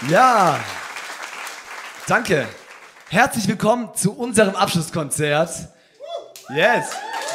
Ja, danke. Herzlich willkommen zu unserem Abschlusskonzert. Yes.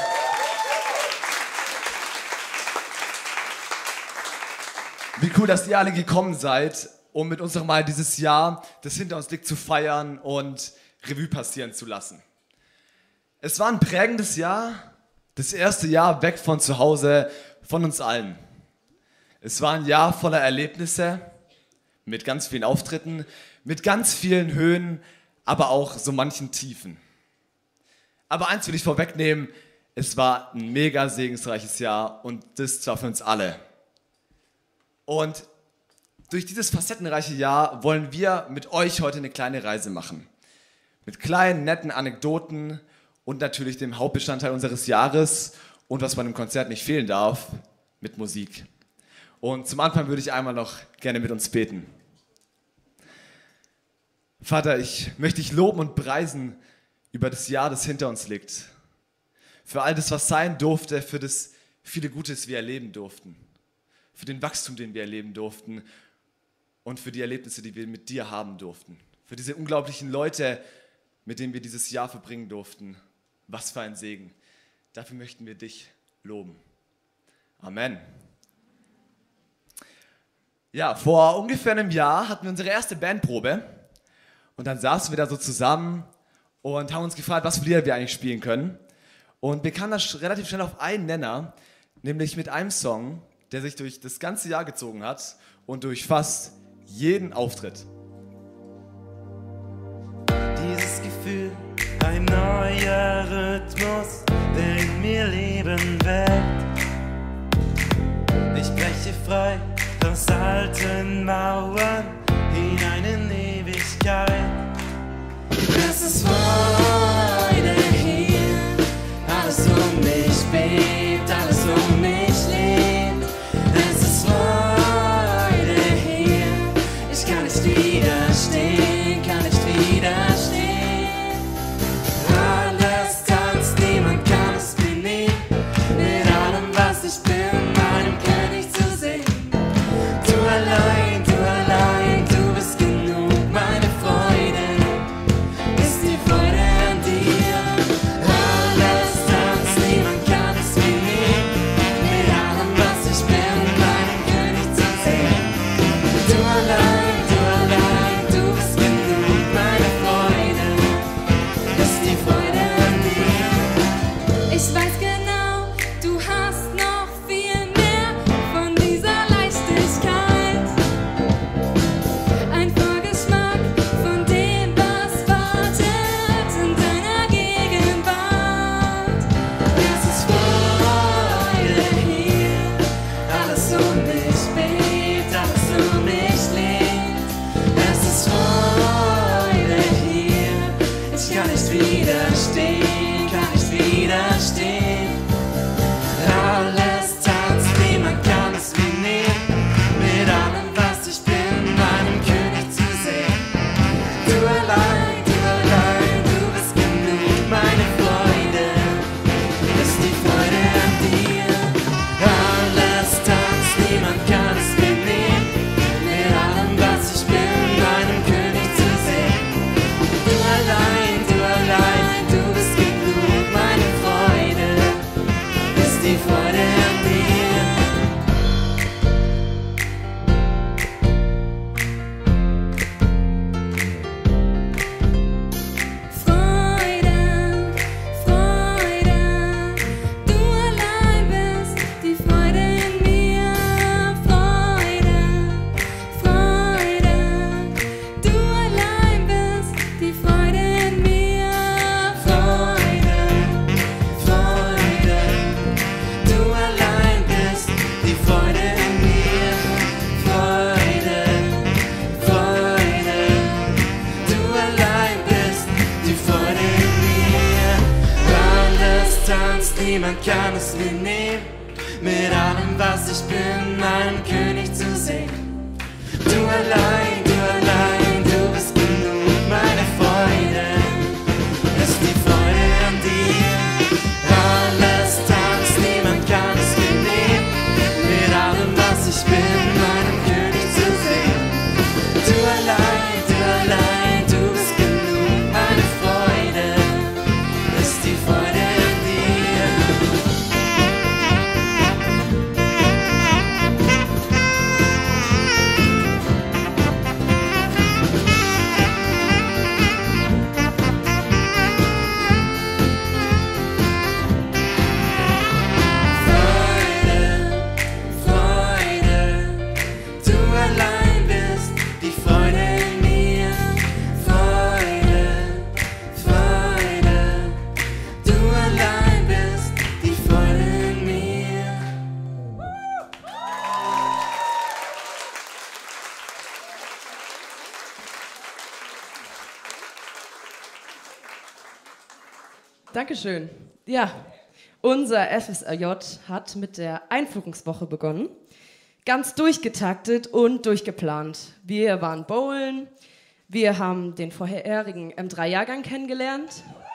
Wie cool, dass ihr alle gekommen seid, um mit uns nochmal dieses Jahr, das hinter uns liegt, zu feiern und Revue passieren zu lassen. Es war ein prägendes Jahr, das erste Jahr weg von zu Hause, von uns allen. Es war ein Jahr voller Erlebnisse, mit ganz vielen Auftritten, mit ganz vielen Höhen, aber auch so manchen Tiefen. Aber eins will ich vorwegnehmen, es war ein mega segensreiches Jahr und das zwar für uns alle. Und durch dieses facettenreiche Jahr wollen wir mit euch heute eine kleine Reise machen. Mit kleinen, netten Anekdoten und natürlich dem Hauptbestandteil unseres Jahres und was bei einem Konzert nicht fehlen darf, mit Musik. Und zum Anfang würde ich einmal noch gerne mit uns beten. Vater, ich möchte dich loben und preisen über das Jahr, das hinter uns liegt. Für all das, was sein durfte, für das viele Gutes wir erleben durften. Für den Wachstum, den wir erleben durften und für die Erlebnisse, die wir mit dir haben durften. Für diese unglaublichen Leute, mit denen wir dieses Jahr verbringen durften. Was für ein Segen. Dafür möchten wir dich loben. Amen. Ja, vor ungefähr einem Jahr hatten wir unsere erste Bandprobe und dann saßen wir da so zusammen und haben uns gefragt, was für Lieder wir eigentlich spielen können. Und wir kamen da relativ schnell auf einen Nenner, nämlich mit einem Song, der sich durch das ganze Jahr gezogen hat und durch fast jeden Auftritt. Dieses Gefühl, ein neuer Rhythmus, der in mir Leben weckt. Ich breche frei aus alten Mauern hinein in Ewigkeit. Es ist Freude hier, alles um mich bebt, alles um mich lebt. Es ist Freude hier, ich kann nicht widerstehen, kann nicht widerstehen. Alles tanzt, niemand kann es mir nehmen, mit allem was ich bin, meinem König zu sehen. Du allein, du bist genug, meine Freude ist die Freude an dir. Alles tanzt, niemand kann es mir nehmen, mit allem was ich bin, meinem König zu sehen. Du allein, du bist genug, meine Freude ist die Freude an dir. Ich weiß genau, du hast noch viel mehr von dieser Leichtigkeit. Ein Vorgeschmack von dem, was wartet in deiner Gegenwart. Es ist Freude hier, alles um mich bebt, alles um mich lebt. Es ist Freude hier, ich kann nicht widerstehen, kann nicht widerstehen. Alles tanzt, niemand kann es mir nehmen, mit allem was ich bin, meinem König zu sehen. Du allein, du bist genug, meine Freude ist die Freude an dir. Alles tanzt, niemand kann es mir nehmen, mit allem was ich bin, meinem König zu sehen. Du allein, du bist genug, meine Freude ist die Freude an dir. Freude, Freude, du allein bist die Freude in mir. Freude, Freude, du allein bist die Freude in mir. Freude, Freude, du allein bist die Freude in mir. Freude, Freude, du allein bist die Freude in mir. Alles tanzt, niemand kann es mir nehmen, mit allem was ich bin, meinem König zu sehen. Du allein, du bist genug, meine Freude ist die Freude an dir. Alles tanzt, niemand kann es mir nehmen, mit allem was ich bin, meinem König zu sehen. Du allein, Dankeschön. Ja, unser FSJ hat mit der Einführungswoche begonnen. Ganz durchgetaktet und durchgeplant. Wir waren bowlen, wir haben den vorherigen M3-Jahrgang kennengelernt.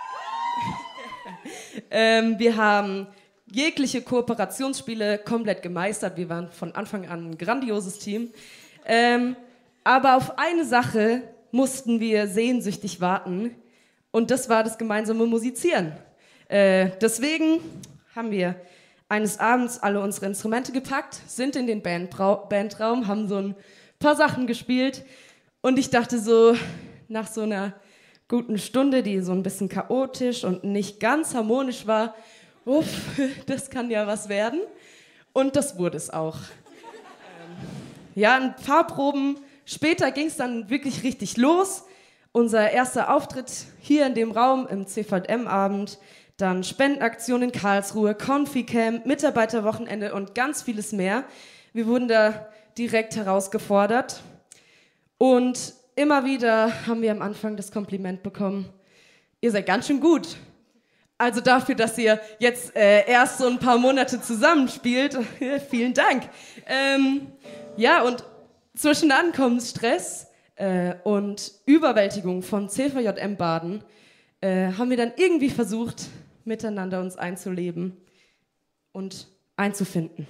Wir haben jegliche Kooperationsspiele komplett gemeistert. Wir waren von Anfang an ein grandioses Team. Aber auf eine Sache mussten wir sehnsüchtig warten. Und das war das gemeinsame Musizieren. Deswegen haben wir eines Abends alle unsere Instrumente gepackt, sind in den Bandraum, haben so ein paar Sachen gespielt. Und ich dachte so, nach so einer guten Stunde, die so ein bisschen chaotisch und nicht ganz harmonisch war, uff, das kann ja was werden. Und das wurde es auch. Ja, ein paar Proben später ging es dann wirklich richtig los. Unser erster Auftritt hier in dem Raum im CVM-Abend, dann Spendenaktion in Karlsruhe, Konfi-Camp, Mitarbeiterwochenende und ganz vieles mehr. Wir wurden da direkt herausgefordert und immer wieder haben wir am Anfang das Kompliment bekommen, ihr seid ganz schön gut. Also dafür, dass ihr jetzt erst so ein paar Monate zusammenspielt, vielen Dank. Ja, und zwischen Ankommensstress und Überwältigung von CVJM Baden haben wir dann irgendwie versucht, miteinander uns einzuleben und einzufinden.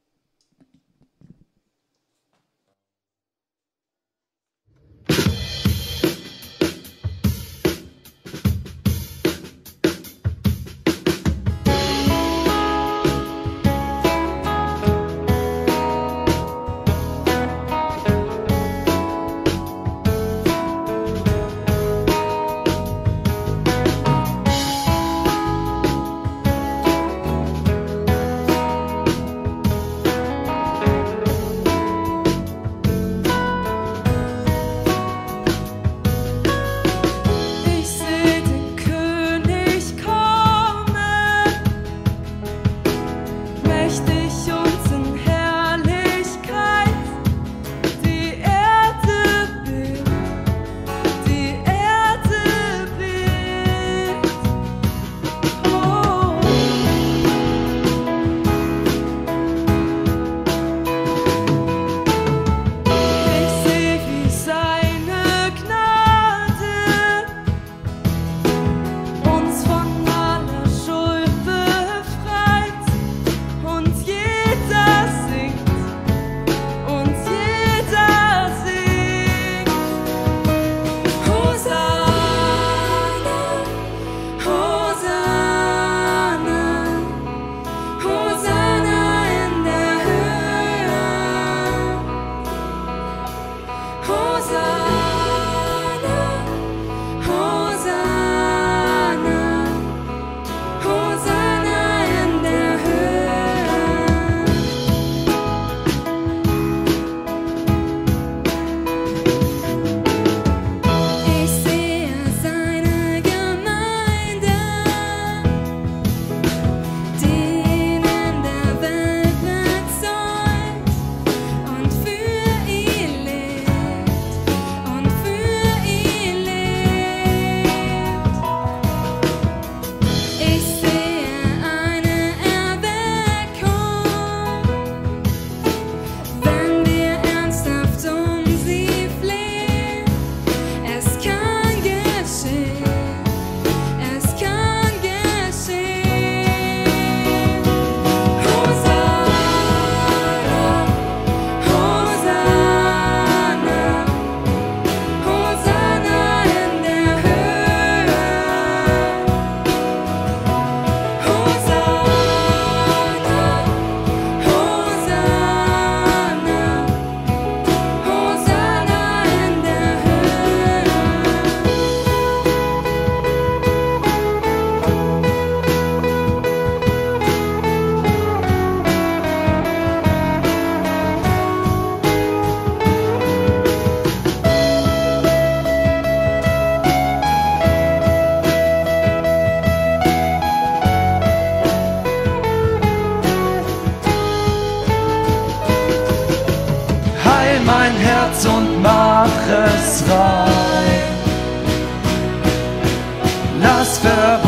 mein Herz und mach es rein. Lass verborgen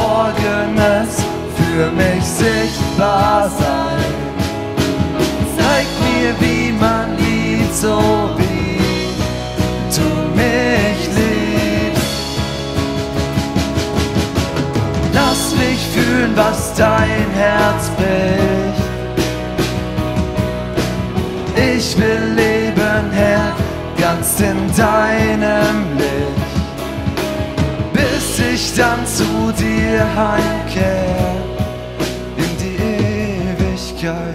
eigenes für mich sichtbar sein. Zeig mir, wie man liebt, so wie du mich liebst. Lass mich fühlen, was dein Herz bricht. Ich will leben, Herr, ganz in deinem Licht, bis ich dann zu dir heimkehr in die Ewigkeit.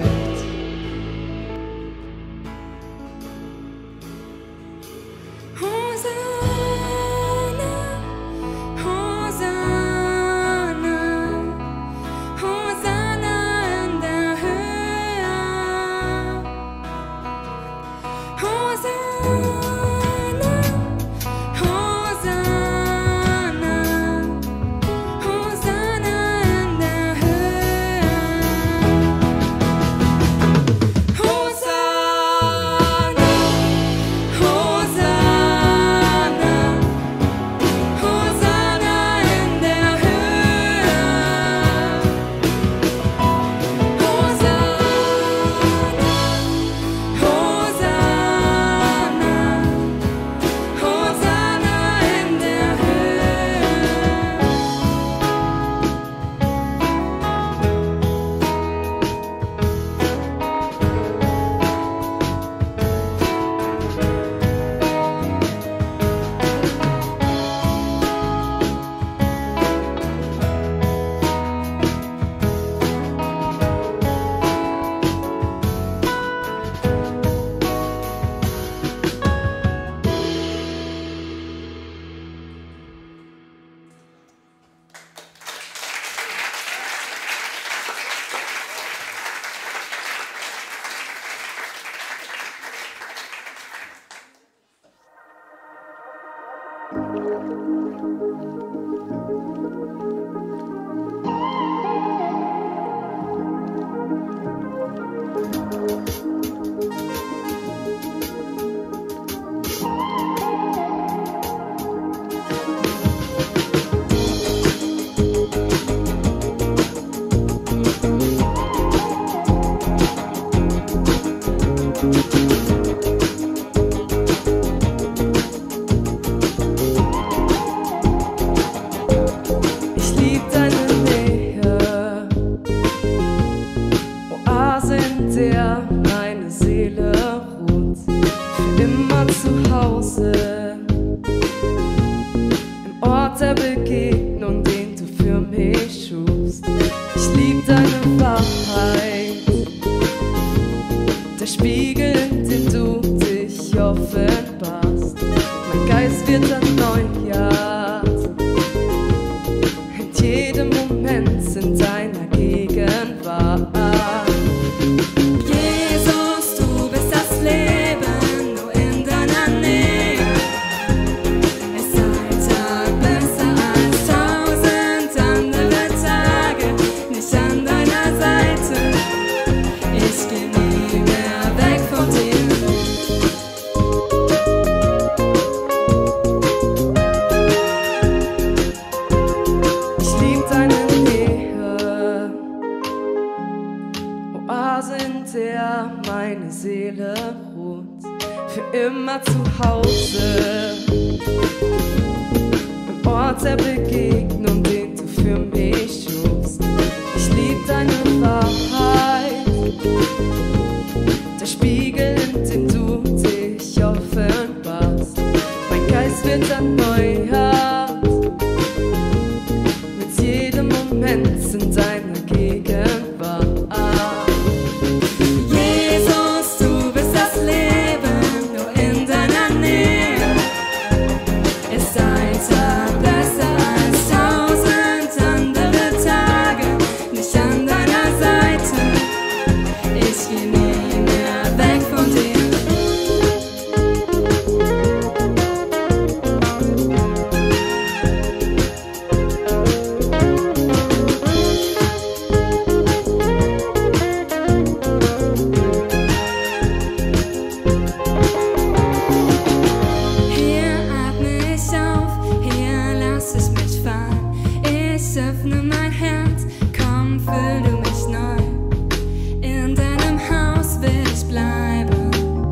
Ich öffne mein Herz, komm, füll du mich neu. In deinem Haus will ich bleiben.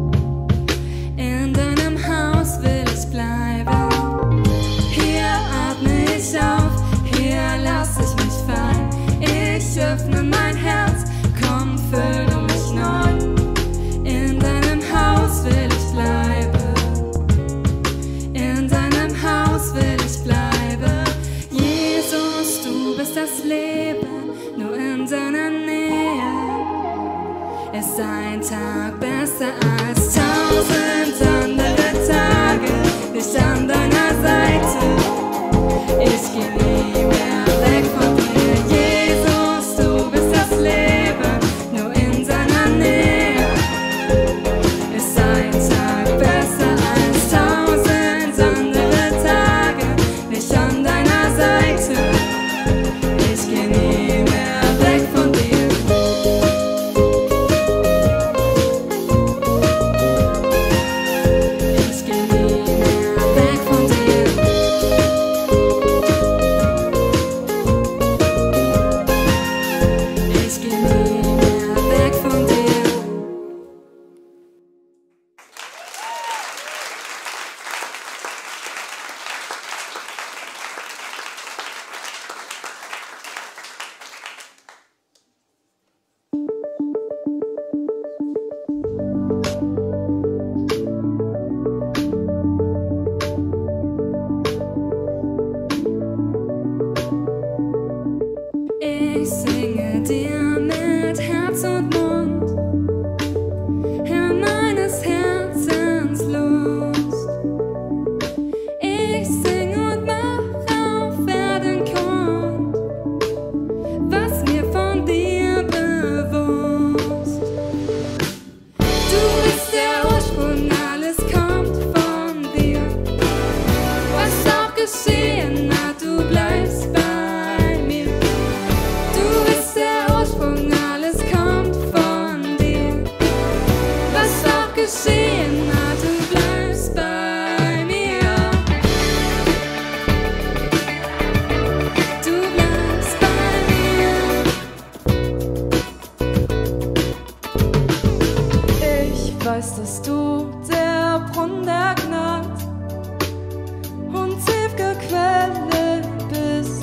In deinem Haus will ich bleiben. Hier atme ich auf, hier lass ich mich fallen. Ich öffne mein Herz, komm, füll du mich neu. In deinem Haus will ich bleiben. In deinem Haus will ich bleiben. Jesus, du bist das Leben, nur in deiner Nähe ist ein Tag besser als 1000 andere Tage. Nicht an deiner Seite, ich geh nie mehr weg von dir. Jesus, du bist das Leben, nur in deiner Nähe ist ein Tag besser als 1000 andere Tage. Nicht an deiner Seite, ich geh nie mehr weg von dir. Ich geh nie mehr weg von dir. Ich geh nie mehr weg von dir. Ich singe dir mit Herz und Mund, Herr meines Herzens Lust. Ich sing und mach auf Erden kund, was mir von dir bewusst. Du bist der Ursprung, alles kommt von dir. Was auch geschehen hat, du bleibst bei mir. Du bist der Ursprung, alles kommt von dir. Was auch geschehen hat, du bleibst bei mir. Du bleibst bei mir. Ich weiß, dass du der Brunnen der Gnade und ewige Quelle bist.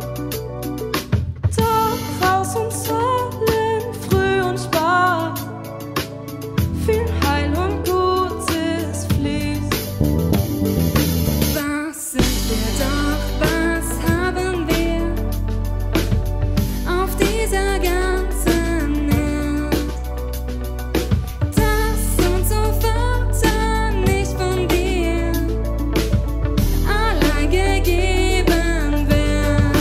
Doch aus uns allen, früh und spät, viel Heil und Gutes fließt. Was sind wir doch, was haben wir auf dieser ganzen Erde, das uns so Vater nicht von dir allein gegeben wird.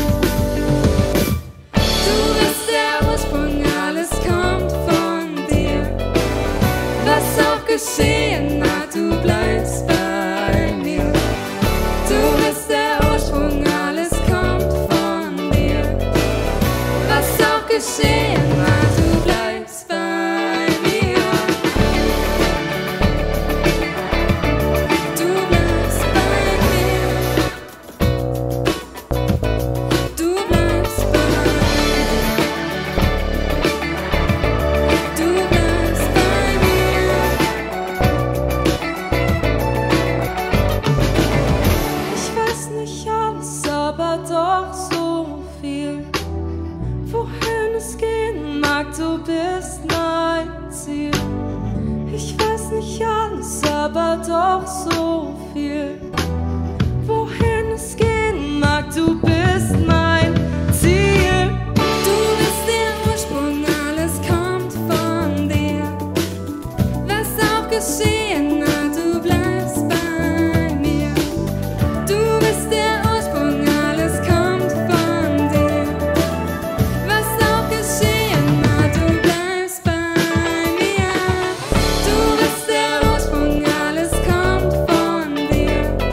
Du bist der Ursprung, alles kommt von dir. Was auch geschehen hat, du bleibst bei mir. Du bist der Ursprung, alles kommt von dir. Was auch geschehen hat, du bleibst bei mir. Du bleibst bei mir. Du bleibst bei mir. Du bleibst bei mir. Ich weiß nicht alles, aber doch so viel. Wohin es gehen mag, du bist mein Ziel. Ich weiß nicht alles, aber doch so viel. Wohin es gehen mag, du bist mein Ziel. Du bist der Ursprung, alles kommt von dir. Was auch geschehen hat, du bleibst bei mir. Du bist der Ursprung, alles kommt von dir. Was auch geschehen hat, du bleibst bei mir. Du bist der Ursprung, alles kommt von dir.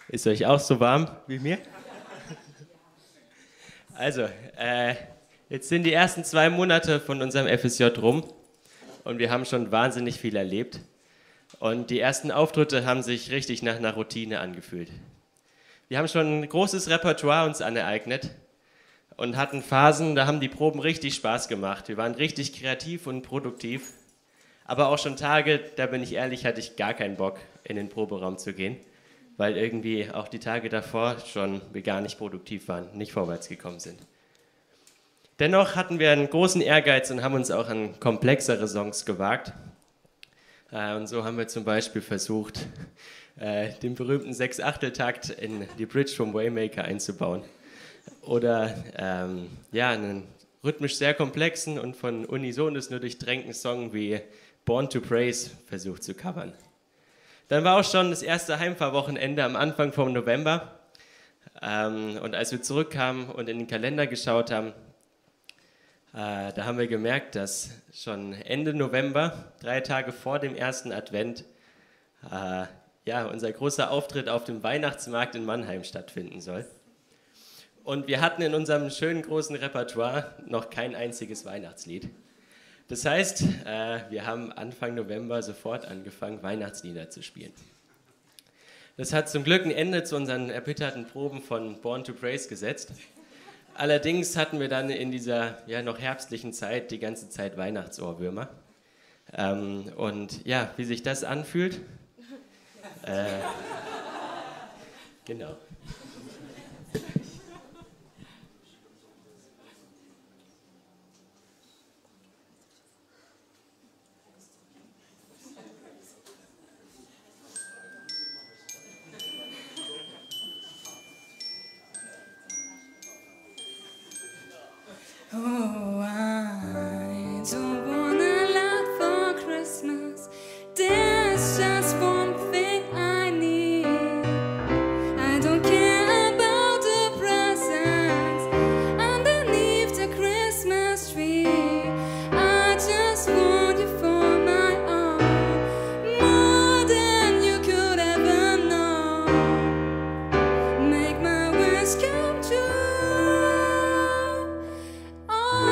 Ist euch auch so warm wie mir? Also, jetzt sind die ersten 2 Monate von unserem FSJ rum und wir haben schon wahnsinnig viel erlebt. Und die ersten Auftritte haben sich richtig nach einer Routine angefühlt. Wir haben schon ein großes Repertoire uns aneignet und hatten Phasen, da haben die Proben richtig Spaß gemacht. Wir waren richtig kreativ und produktiv. Aber auch schon Tage, da bin ich ehrlich, hatte ich gar keinen Bock, in den Proberaum zu gehen, weil irgendwie auch die Tage davor schon wir gar nicht produktiv waren, nicht vorwärts gekommen sind. Dennoch hatten wir einen großen Ehrgeiz und haben uns auch an komplexere Songs gewagt. Und so haben wir zum Beispiel versucht, den berühmten 6/8-Takt in die Bridge vom Waymaker einzubauen. Oder einen rhythmisch sehr komplexen und von Unisonos nur durchtränkten Song wie Born to Praise versucht zu covern. Dann war auch schon das erste Heimfahrwochenende am Anfang vom November. Und als wir zurückkamen und in den Kalender geschaut haben, da haben wir gemerkt, dass schon Ende November, 3 Tage vor dem ersten Advent, unser großer Auftritt auf dem Weihnachtsmarkt in Mannheim stattfinden soll. Und wir hatten in unserem schönen großen Repertoire noch kein einziges Weihnachtslied. Das heißt, wir haben Anfang November sofort angefangen, Weihnachtslieder zu spielen. Das hat zum Glück ein Ende zu unseren erbitterten Proben von Born to Praise gesetzt. Allerdings hatten wir dann in dieser noch herbstlichen Zeit die ganze Zeit Weihnachtsohrwürmer. Und ja, wie sich das anfühlt, genau. Oh, I don't wanna laugh for Christmas. There's just one thing I need. I don't care about the presents underneath the Christmas tree. I just want you for my own, more than you could ever know. Make my wish come true. Oh,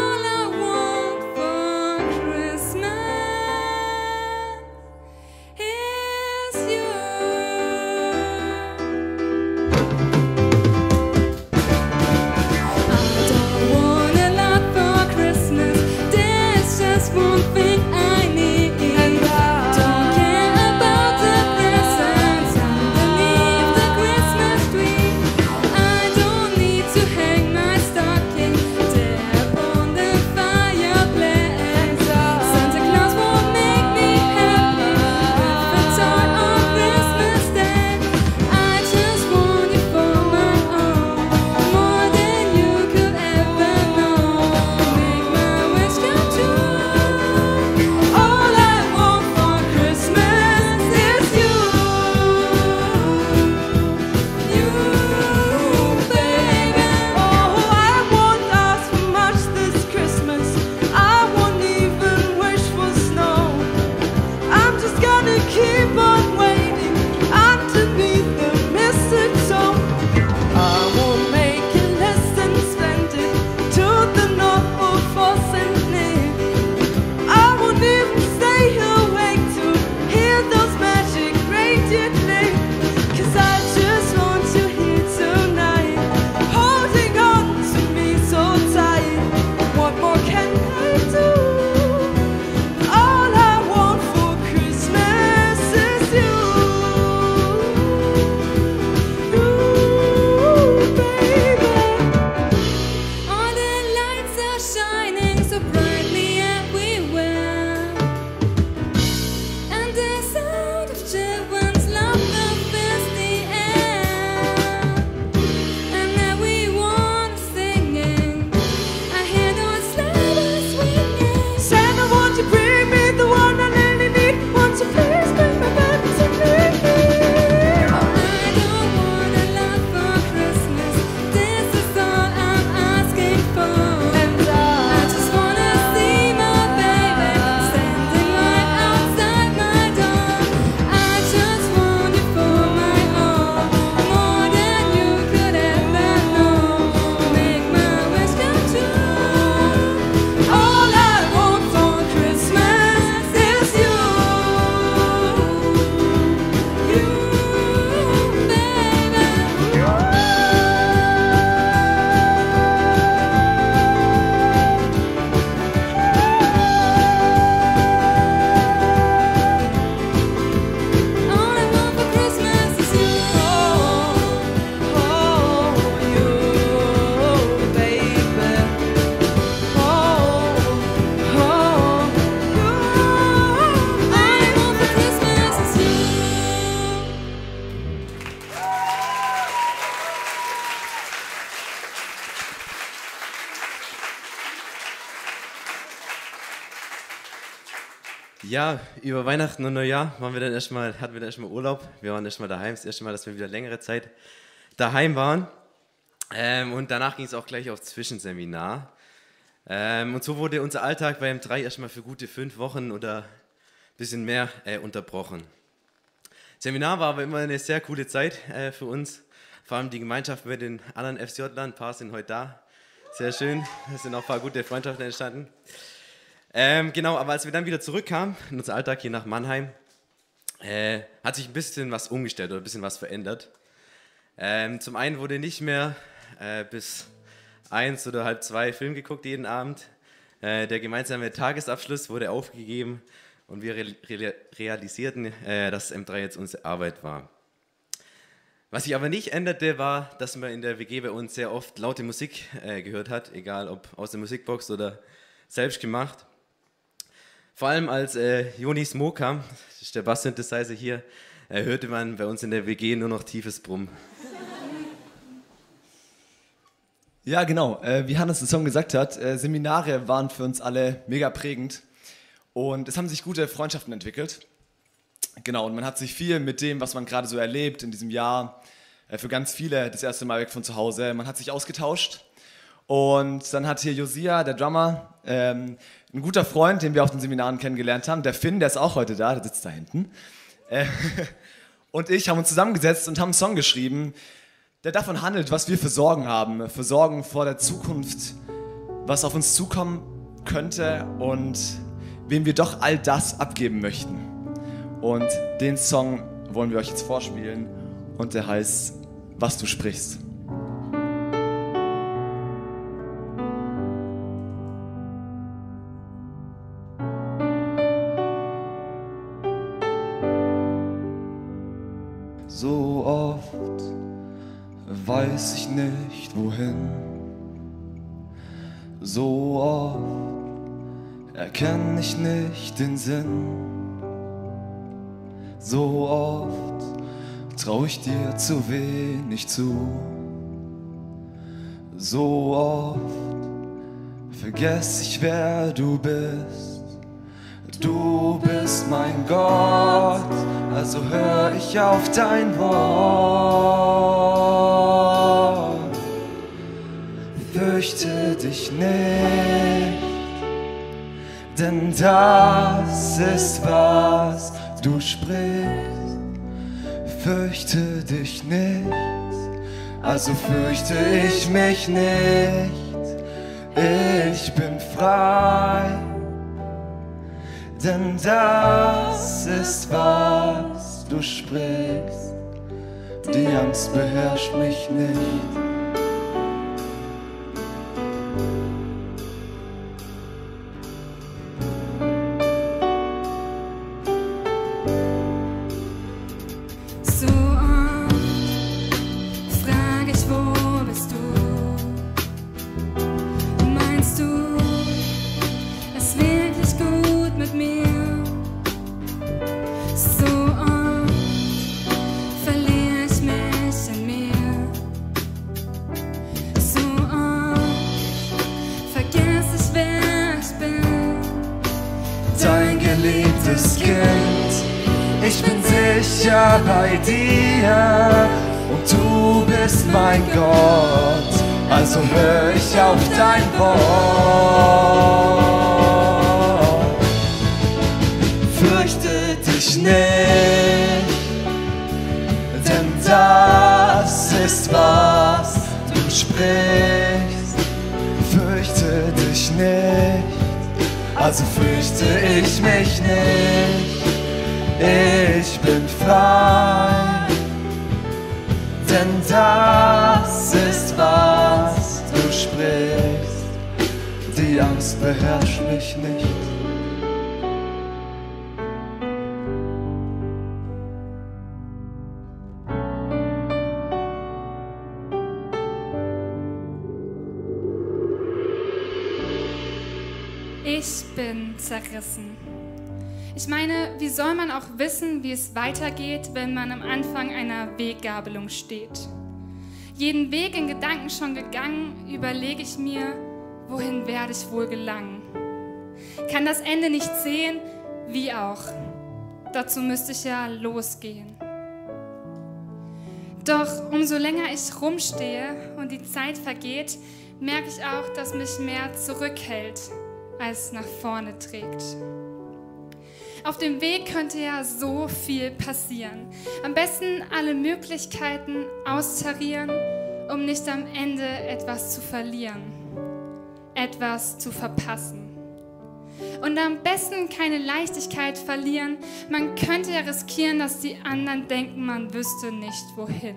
Ja, über Weihnachten und Neujahr hatten wir dann erstmal Urlaub. Wir waren erstmal daheim, das erste Mal, dass wir wieder längere Zeit daheim waren. Und danach ging es auch gleich aufs Zwischenseminar. Und so wurde unser Alltag bei M3 erstmal für gute 5 Wochen oder ein bisschen mehr unterbrochen. Seminar war aber immer eine sehr coole Zeit für uns. Vor allem die Gemeinschaft mit den anderen FSJ-Lern. Ein paar sind heute da. Sehr schön. Es sind auch ein paar gute Freundschaften entstanden. Genau, aber als wir dann wieder zurückkamen in unser Alltag hier nach Mannheim, hat sich ein bisschen was umgestellt oder ein bisschen was verändert. Zum einen wurde nicht mehr bis 1 oder halb 2 Film geguckt jeden Abend. Der gemeinsame Tagesabschluss wurde aufgegeben und wir realisierten, dass M3 jetzt unsere Arbeit war. Was sich aber nicht änderte, war, dass man in der WG bei uns sehr oft laute Musik gehört hat, egal ob aus der Musikbox oder selbst gemacht. Vor allem als Joni Smo kam, das ist der Bass-Synthesizer hier, hörte man bei uns in der WG nur noch tiefes Brummen. Ja, genau. Wie Hannes es schon gesagt hat, Seminare waren für uns alle mega prägend und es haben sich gute Freundschaften entwickelt. Genau, und man hat sich viel mit dem, was man gerade so erlebt in diesem Jahr, für ganz viele das erste Mal weg von zu Hause, man hat sich ausgetauscht. Und dann hat hier Josia, der Drummer, ein guter Freund, den wir auf den Seminaren kennengelernt haben, der Finn, der ist auch heute da, der sitzt da hinten. Und ich haben uns zusammengesetzt und haben einen Song geschrieben, der davon handelt, was wir für Sorgen haben. Für Sorgen vor der Zukunft, was auf uns zukommen könnte und wem wir doch all das abgeben möchten. Und den Song wollen wir euch jetzt vorspielen und der heißt Was du sprichst. So oft weiß ich nicht wohin, so oft erkenne ich nicht den Sinn, so oft trau ich dir zu wenig zu, so oft vergess ich, wer du bist. Du bist mein Gott, also hör ich auf dein Wort. Fürchte dich nicht, denn das ist, was du sprichst. Fürchte dich nicht, also fürchte ich mich nicht. Ich bin frei. Denn das ist, was du sprichst. Die Angst beherrscht mich nicht. So oft frag ich, wo bist du? Meinst du es wirklich gut mit mir? So oft verliere ich mich in mir. So oft vergesse ich, wer ich bin. Dein geliebtes Kind, ich bin sicher bei dir und du bist mein Gott, also hör ich auf dein Wort. Fürchte dich nicht, denn das ist, was du sprichst. Fürchte dich nicht, also fürchte ich mich nicht. Ich bin frei, denn das ist, was du sprichst. Die Angst beherrscht mich nicht. Ich bin zerrissen. Ich meine, wie soll man auch wissen, wie es weitergeht, wenn man am Anfang einer Weggabelung steht? Jeden Weg in Gedanken schon gegangen, überlege ich mir, wohin werde ich wohl gelangen? Kann das Ende nicht sehen, Wie auch. Dazu müsste ich ja losgehen. Doch umso länger ich rumstehe und die Zeit vergeht, merke ich auch, dass mich mehr zurückhält, als nach vorne trägt. Auf dem Weg könnte ja so viel passieren. Am besten alle Möglichkeiten austarieren, um nicht am Ende etwas zu verlieren, etwas zu verpassen. Und am besten keine Leichtigkeit verlieren. Man könnte ja riskieren, dass die anderen denken, man wüsste nicht wohin.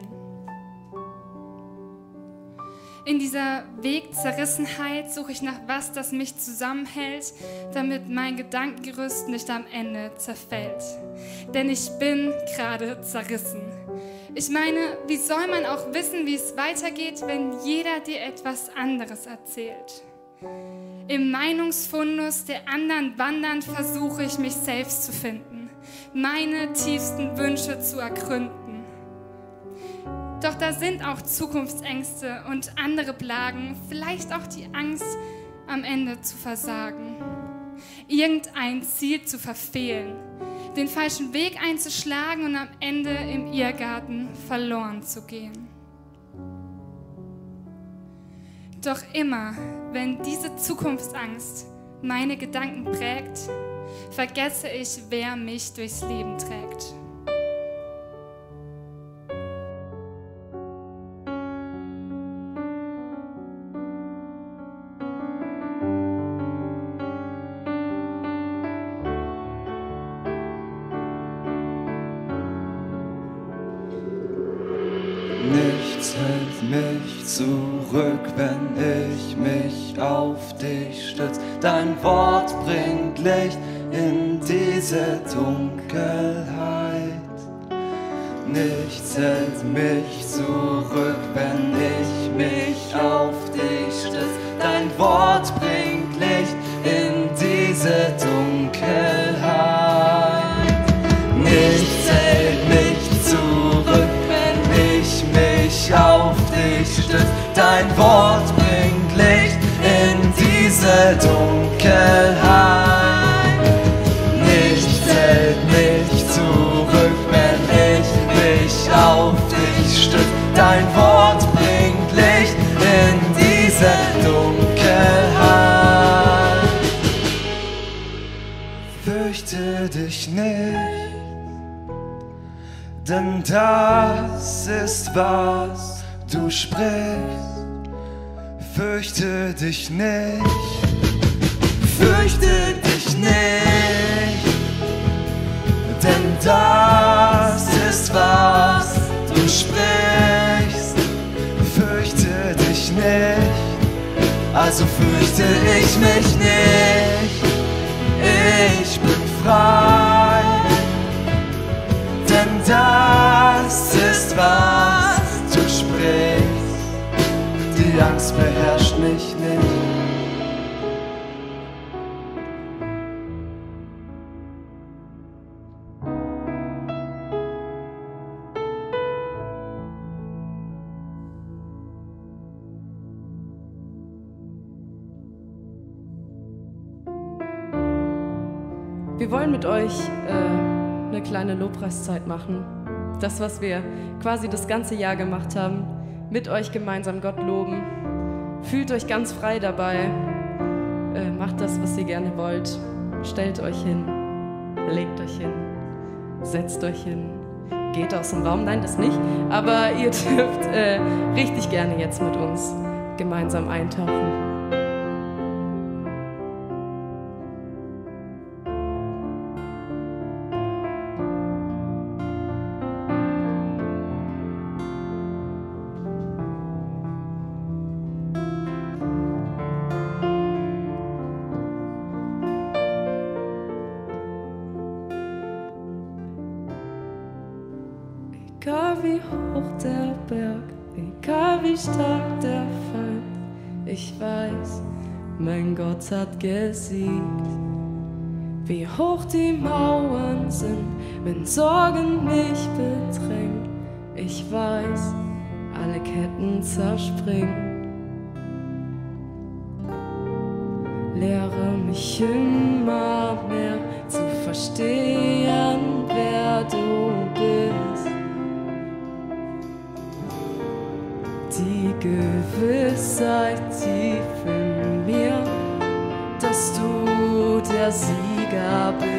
In dieser Wegzerrissenheit suche ich nach was, das mich zusammenhält, damit mein Gedankengerüst nicht am Ende zerfällt. Denn ich bin gerade zerrissen. Ich meine, wie soll man auch wissen, wie es weitergeht, wenn jeder dir etwas anderes erzählt? Im Meinungsfundus der anderen wandernd versuche ich, mich selbst zu finden, meine tiefsten Wünsche zu ergründen. Doch da sind auch Zukunftsängste und andere Plagen, vielleicht auch die Angst, am Ende zu versagen, irgendein Ziel zu verfehlen, den falschen Weg einzuschlagen und am Ende im Irrgarten verloren zu gehen. Doch immer, wenn diese Zukunftsangst meine Gedanken prägt, vergesse ich, wer mich durchs Leben trägt. Nichts hält mich zurück, wenn ich mich auf dich stütze. Dein Wort bringt Licht in diese Dunkelheit. Nichts hält mich zurück, wenn ich mich auf dich stütze. Dein Wort bringt Licht in diese Dunkelheit. Nichts hält mich zurück, mich auf dich stützt. Dein Wort bringt Licht in diese Dunkelheit. Nichts hält mich zurück, wenn ich mich auf dich stütz. Dein Wort bringt Licht in diese Dunkelheit. Fürchte dich nicht, denn das ist, was du sprichst. Fürchte dich nicht, fürchte dich nicht, denn das ist, was du sprichst. Fürchte dich nicht, also fürchte ich mich nicht. Ich bin frei, denn das ist, was du sprichst. Die Angst beherrscht mich nicht. Wir wollen mit euch eine kleine Lobpreiszeit machen. Das, was wir quasi das ganze Jahr gemacht haben, mit euch gemeinsam Gott loben. Fühlt euch ganz frei dabei. Macht das, was ihr gerne wollt. Stellt euch hin. Legt euch hin. Setzt euch hin. Geht aus dem Raum. Nein, das nicht. Aber ihr dürft richtig gerne jetzt mit uns gemeinsam eintauchen. Egal wie hoch der Berg, egal wie stark der Feind, ich weiß, mein Gott hat gesiegt. Wie hoch die Mauern sind, wenn Sorgen mich bedrängen, ich weiß, alle Ketten zerspringen. Lehre mich immer mehr zu verstehen, wer du bist. Die Gewissheit tief in mir, dass du der Sieger bist.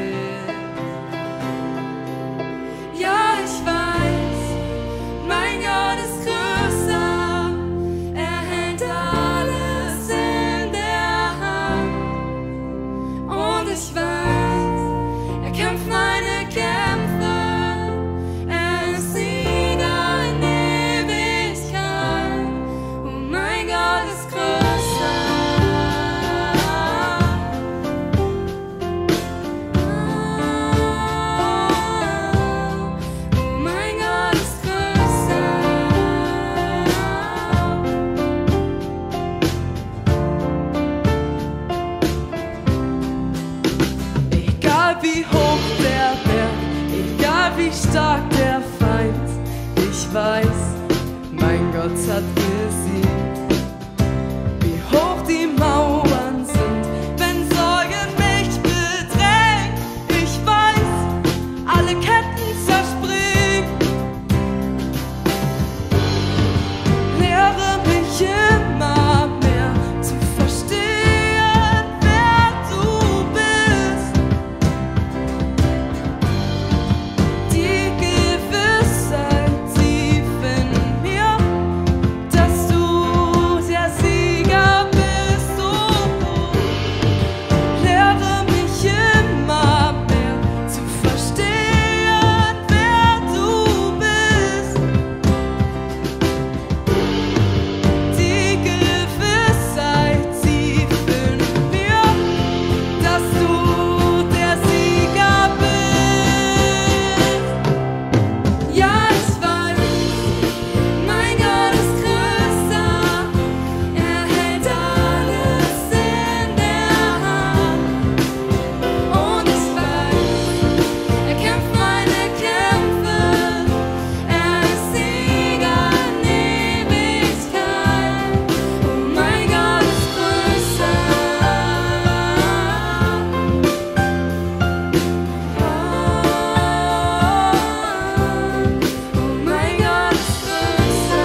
Ja, ich weiß, mein Gott ist größer, er hält alles in der Hand. Und ich weiß, er kämpft meine Kämpfe, er ist Sieger in Ewigkeit. Und mein Gott ist größer. Oh, mein Gott ist größer. Egal wie hoch der Berg, egal wie stark der Feind, ich weiß, mein Gott hat gesiegt. Wie hoch die Mauern sind, wenn Sorgen mich bedrängen, ich weiß, alle Ketten zerspringen. Lehre mich immer mehr zu verstehen, wer du bist. Die Gewissheit tief in mir, dass du der Sieger bist. Oh, lehre mich immer mehr zu verstehen, wer du bist. Die Gewissheit tief in mir, dass du der Sieger bist. Ja, ich weiß, mein Gott ist größer, er hält alles in der Hand. Und ich weiß, er kämpft meine Kämpfe, er ist Sieger in Ewigkeit. Und mein Gott ist größer. Oh, mein Gott ist größer.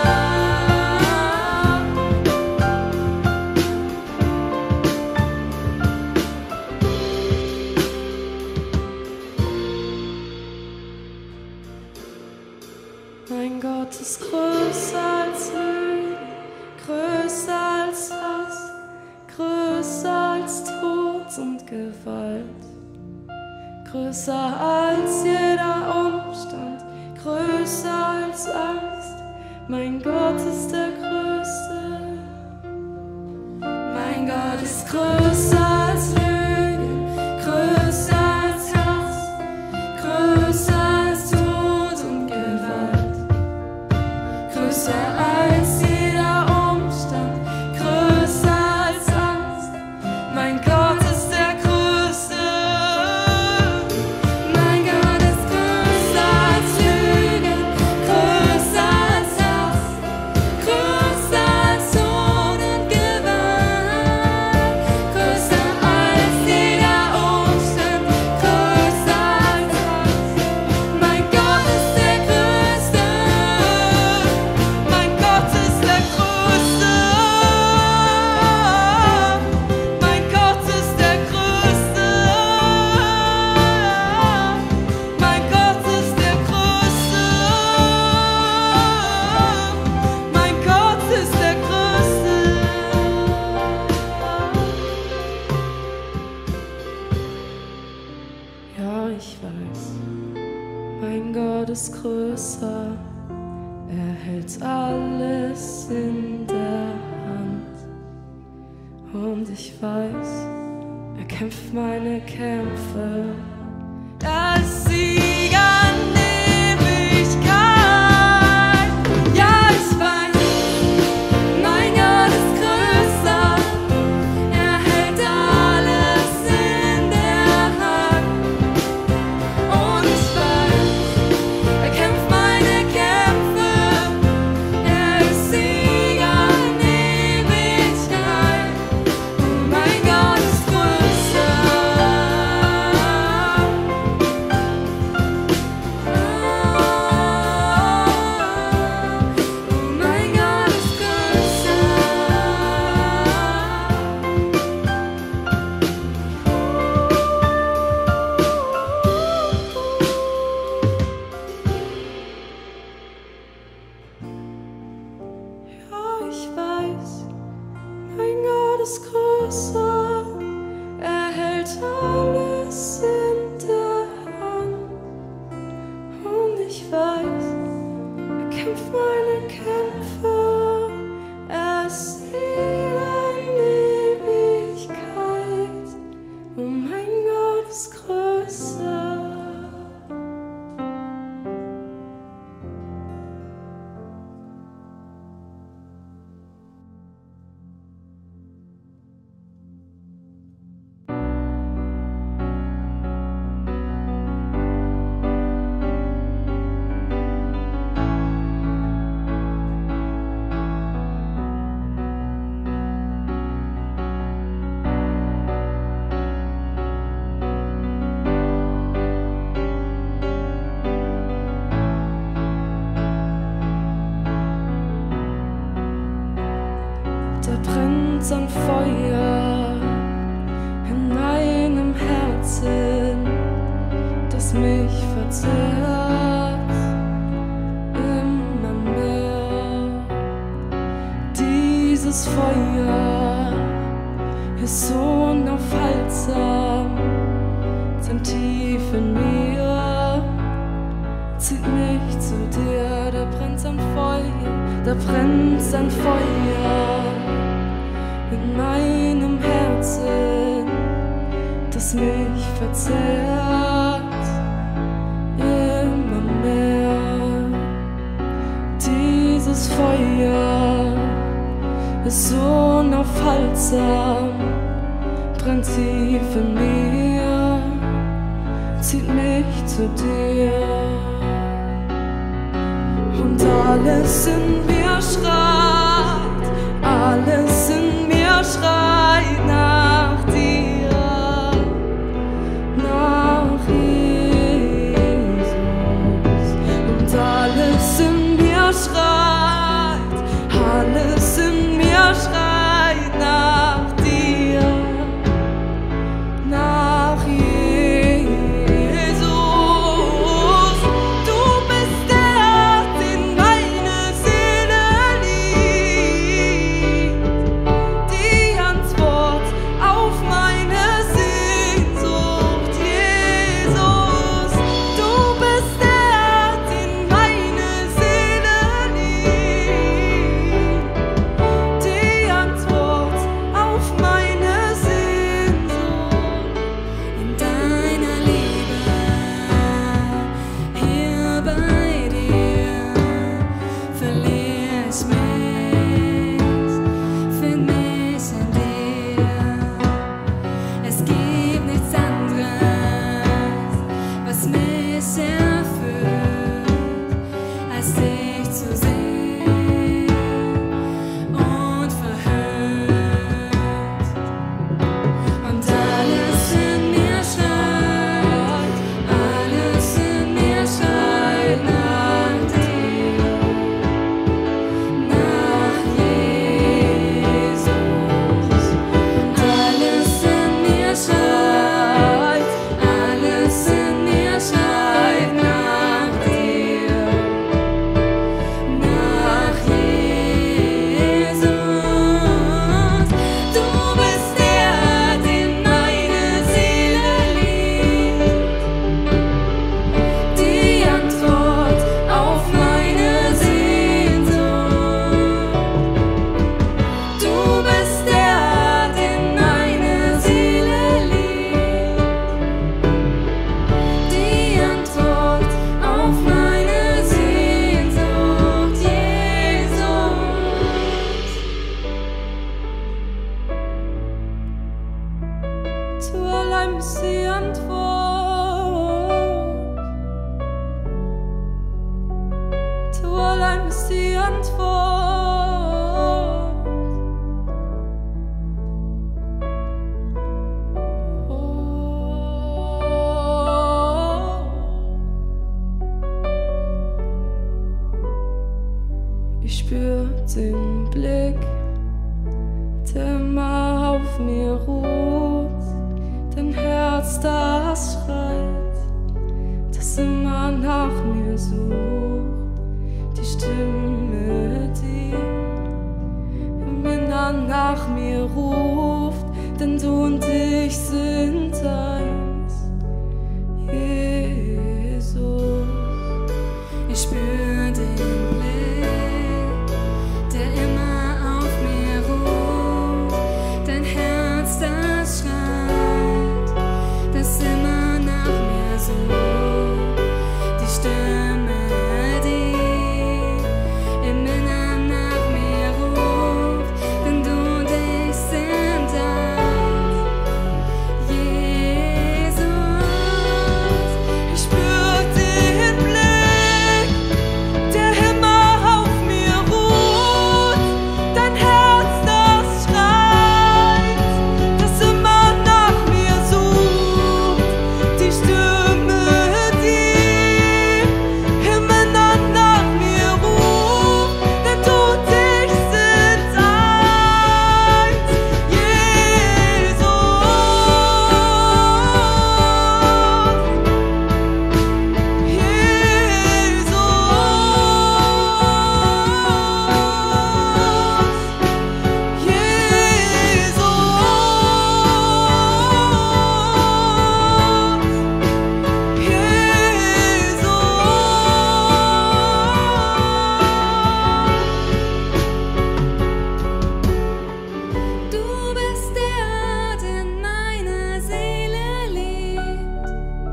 Mein Gott ist größer als Lügen, größer als Hass, größer als Tod und Gewalt, größer als jeder Umstand, größer als Angst. Mein Gott ist der Größte. Mein Gott ist größer als Lügen, größer als Hass, größer als Tod und Gewalt, größer als jeder Umstand, größer als Angst. Mein Gott ist der Größte. Mein Gott ist größer als Lügen, größer als Hass, größer als Tod und Gewalt, größer als jeder Umstand, größer als Angst. Mein Gott ist der Größte. Mein Gott ist der Größte. Mein Gott ist der Größte. Mein Gott ist der Größte. Mein Gott ist der Größte. Ja, ich weiß, mein Gott ist größer, er hält alles in der Hand. Und ich weiß, er kämpft meine Kämpfe, er ist Sieger in Ewigkeit. Ja, ich weiß, mein Gott ist größer, er hält alles in der Hand. Und ich weiß, er kämpft meine Kämpfe, er ist Sieger in Ewigkeit. Und mein Gott ist größer. ist größer, er hält alles in der Hand. Und ich weiß, er kämpft meine Kämpfe, er ist in Ewigkeit. Oh mein Gott ist größer. Da brennt ein Feuer in meinem Herzen, das mich verzehrt immer mehr. Dieses Feuer ist so unaufhaltsam, denn tief in mir zieht mich zu dir. Da brennt ein Feuer, da brennt ein Feuer in meinem Herzen, das mich verzehrt immer mehr. Dieses Feuer ist so unaufhaltsam, brennt tief in mir, zieht mich zu dir. Und alles in mir schreit, alles in mir schreit nach dir, nach Jesus. Und alles in mir schreit, alles in mir schreit nach dir, nach Jesus. Du bist der, den meine Seele liebt, die Antwort auf meine Sehnsucht, Jesus. Du bist der, den meine Seele liebt, die Antwort auf meine Sehnsucht. In deiner Liebe, hier bei dir, verliere ich mich, find mich in dir. Es gibt nichts anderes, was mich erfüllt, als dich zu sehen und verhüllt. Und alles in mir schreit, alles in mir schreit nach dir, nach Jesus. Alles in mir schreit, alles in mir schreit nach dir, nach Jesus. Du bist der, den meine Seele liebt, die Antwort auf meine Sehnsucht. Du bist der, den meine Seele liebt, die Antwort auf meine Sehnsucht, Jesus. Du allein bist die Antwort. Du allein bist die Antwort. Ich spür den Blick, der immer auf mir ruht, dein Herz, das schreit, das immer nach mir sucht, die Stimme, die im Innern nach mir ruft, denn du und ich sind eins. Jesus, Ich spür den Blick, der immer auf mir ruht. Dein Herz, das schreit, das immer nach mir sucht. Die Stimme, die im Innern nach mir ruft, denn du und ich sind eins. Jesus, ich spür den Blick, der immer auf mir ruht. Dein Herz, das schreit, das immer nach mir sucht. Die Stimme, die im Innern nach mir ruft, denn du und ich sind eins. Jesus, du bist der, den meine Seele liebt.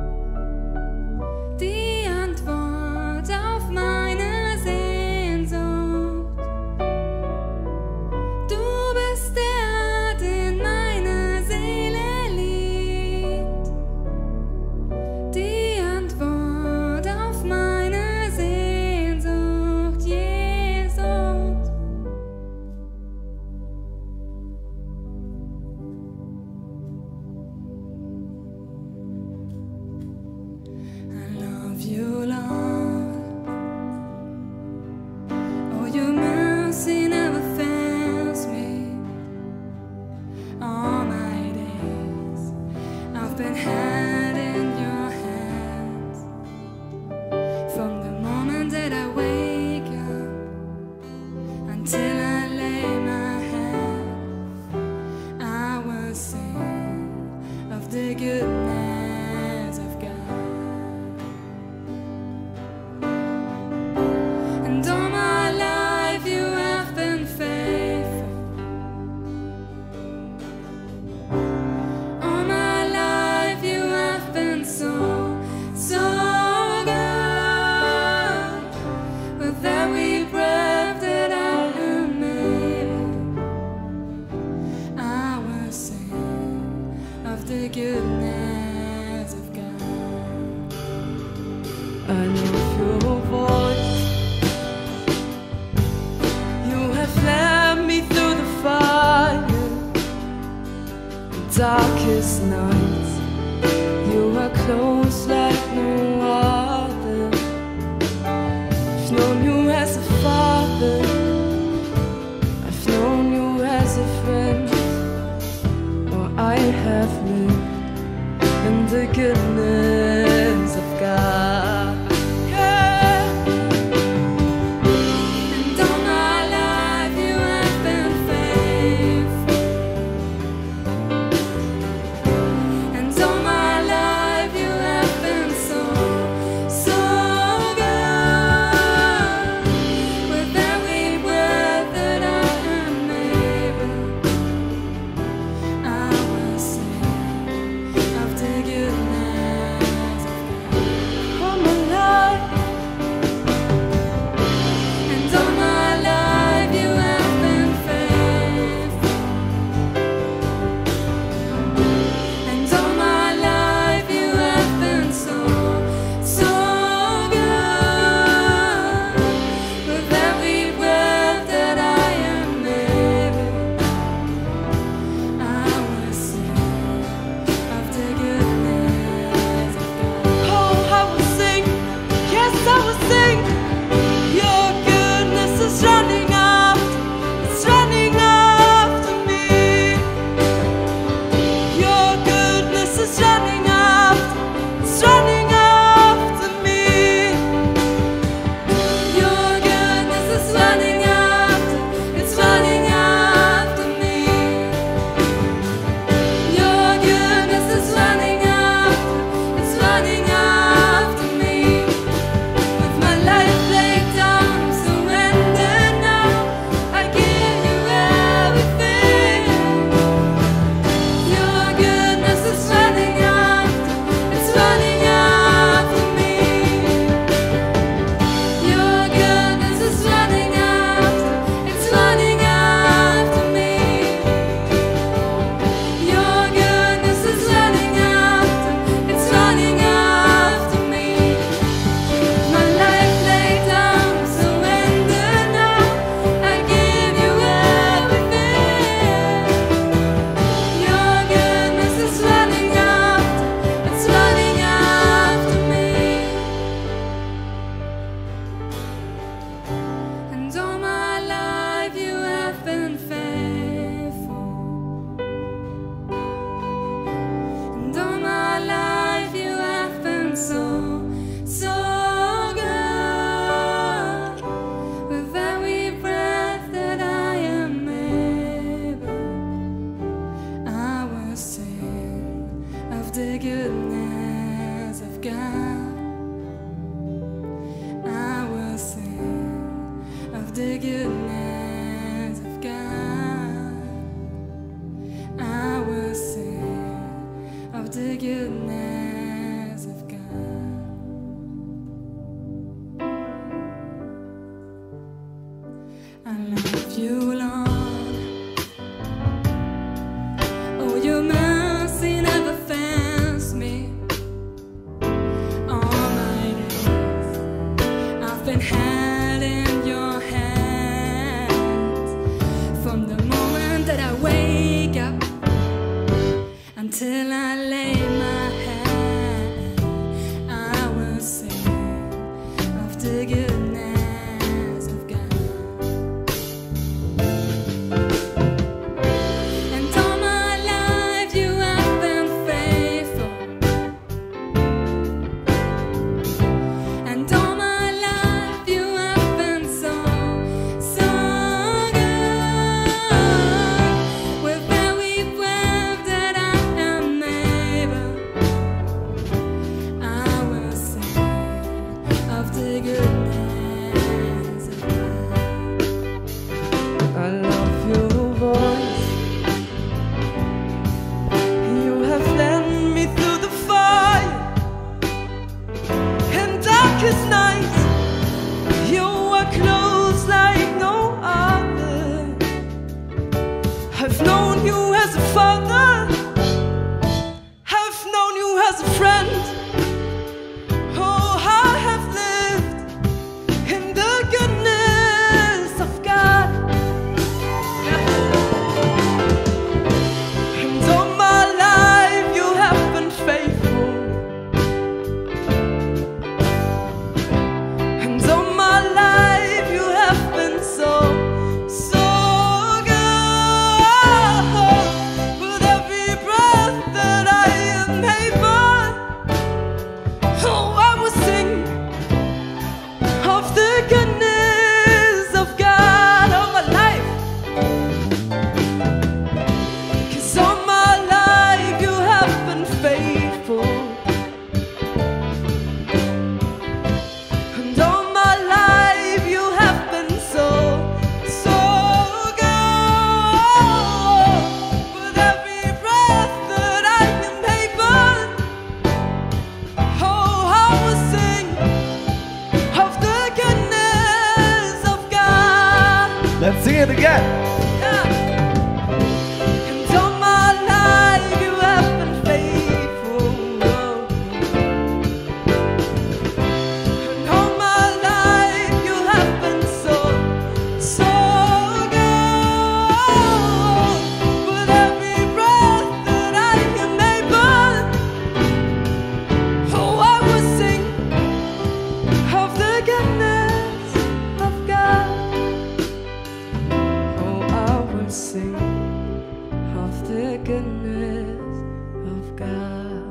Die Antwort auf meine Sehnsucht. Du bist der, den meine Seele liebt. Die Antwort auf meine Sehnsucht, Jesus. I love you, Lord. Oh, your mercy never fails me. All my days I've been held in your hands. From the moment that I wake up until I lay my head, I will sing of the goodness of God. And all my life you have been faithful. All my life you have been so, so good. With every breath that I am able, I will sing of the goodness of God. I love your voice. You have led me through the fire, the darkest nights. You are close like no other. I've known you as a father. I've known you as a friend. Oh, I have lived in the goodness of God. Yeah. And all my life you have been faithful. And all my life you have been Until I lay my head, I will sing of the goodness of God. And all my life you have been faithful, and all my life you have been so, so good. With every breath that I am able, I will sing of the goodness of God. I love your voice. You have led me through the fire and darkest nights. You are close like no other. I've known you as a father. I've known you as a friend. Oh, I have lived in the goodness of God. And all my life you have been faithful. And all my life you have been so, so good. With every breath that I am able, oh, I will sing of the goodness of God all my life. 'Cause all my life you have been faithful. And all my life you have been so, so good. With every breath that I am able, oh, I will sing of the goodness of God. Let's sing it again. And all my life you have been faithful. And all my life you have been so, so good. With every breath that I am able, oh, I will sing of the goodness of God. Oh, I will sing of the goodness of God.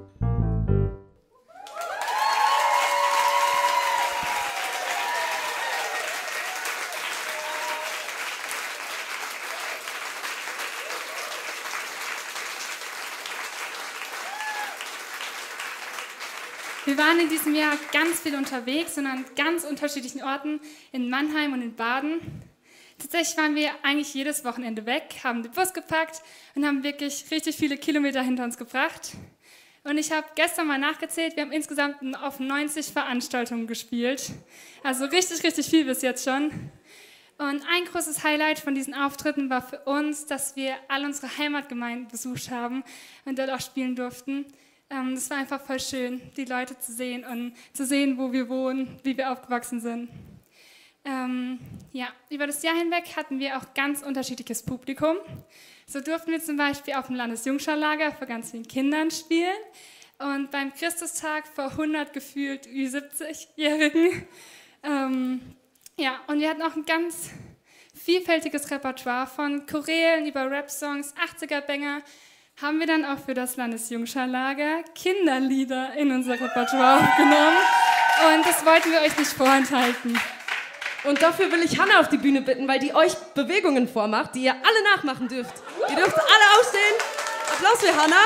Wir waren in diesem Jahr ganz viel unterwegs und an ganz unterschiedlichen Orten in Mannheim und in Baden. Tatsächlich waren wir eigentlich jedes Wochenende weg, haben den Bus gepackt und haben wirklich richtig viele Kilometer hinter uns gebracht. Und ich habe gestern mal nachgezählt, wir haben insgesamt auf 90 Veranstaltungen gespielt. Also richtig, richtig viel bis jetzt schon. Und ein großes Highlight von diesen Auftritten war für uns, dass wir all unsere Heimatgemeinden besucht haben und dort auch spielen durften. Das war einfach voll schön, die Leute zu sehen und zu sehen, wo wir wohnen, wie wir aufgewachsen sind. Ja, über das Jahr hinweg hatten wir auch ganz unterschiedliches Publikum. So durften wir zum Beispiel auf dem Landesjungscharlager vor ganz vielen Kindern spielen und beim Christustag vor 100 gefühlt Ü70-Jährigen. Ja, und wir hatten auch ein ganz vielfältiges Repertoire von Chorälen über Rap-Songs, 80er-Banger, haben wir dann auch für das Landesjungscharlager Kinderlieder in unser Repertoire aufgenommen. Und das wollten wir euch nicht vorenthalten. Und dafür will ich Hannah auf die Bühne bitten, weil die euch Bewegungen vormacht, die ihr alle nachmachen dürft. Ihr dürft alle aufstehen. Applaus für Hannah.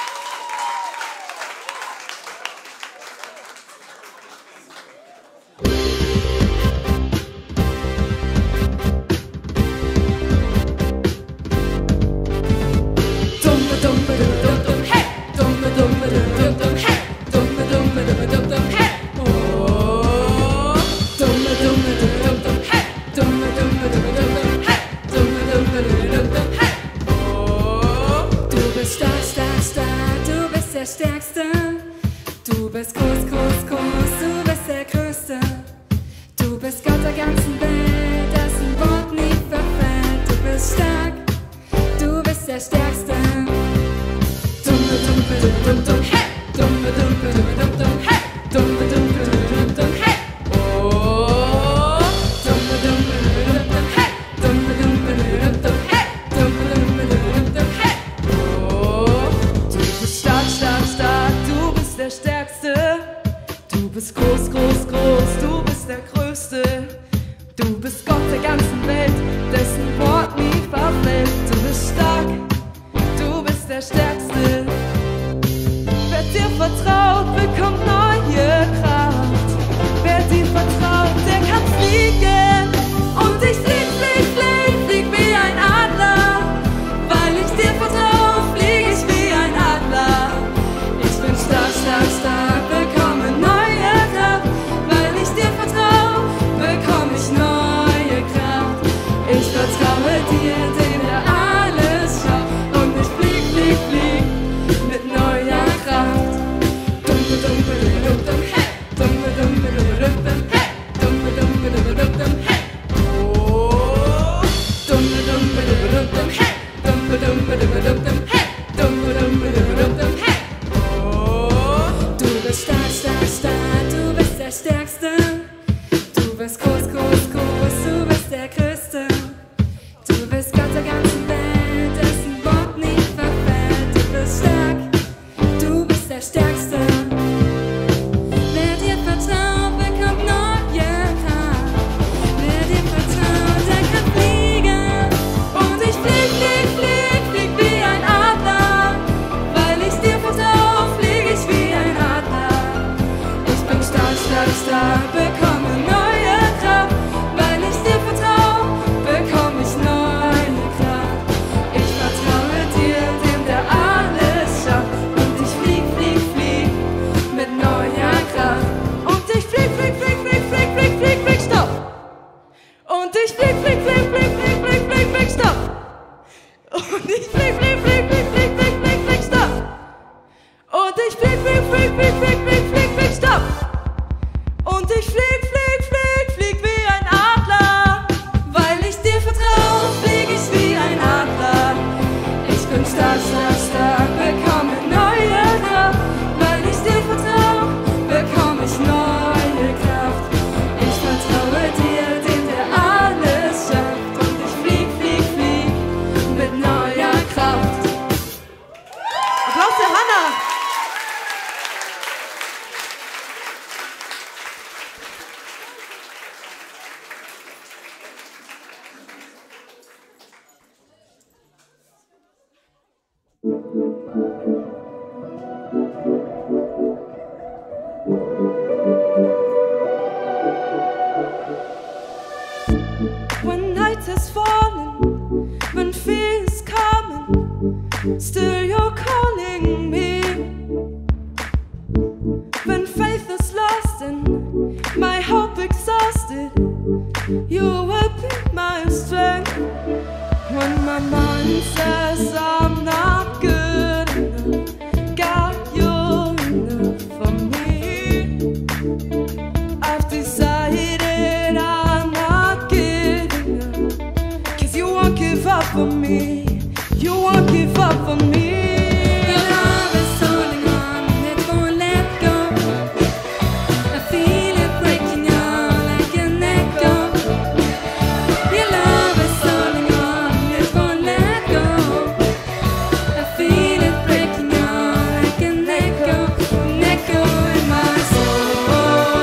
der Stärkste. Du bist groß, groß, groß, du bist der Größte. Du bist Gott der ganzen Welt, dessen Wort nie verfällt. Du bist stark, du bist der Stärkste. Du Und ich flieg, flieg, flieg, flieg, flieg, flieg, flieg, flieg, stopp. Und ich flieg, flieg, flieg, flieg, flieg, flieg, flieg, flieg, stopp. Und ich flieg, flieg, flieg, flieg wie ein Adler. Weil ich dir vertraue, flieg ich wie ein Adler. Ich bin stark, stark, stark, bekomme neue Kraft. Weil ich dir vertraue, bekomme ich neue Kraft. Ich vertraue dir, dem der alles schafft. Und ich flieg, flieg, flieg mit neuer Kraft. Applaus für Hannah! When night has fallen, when fear is coming, still you're calling me. When faith is lost and my hope exhausted, you will be my strength. When my mind says I'm not good enough, God, you're enough for me. I've decided I'm not giving up, 'cause you won't give up on me. You won't give up on me. Your love is holding on, it won't let go. I feel it breaking out like an echo. Your love is holding on, it won't let go. I feel it breaking out like an echo in my soul.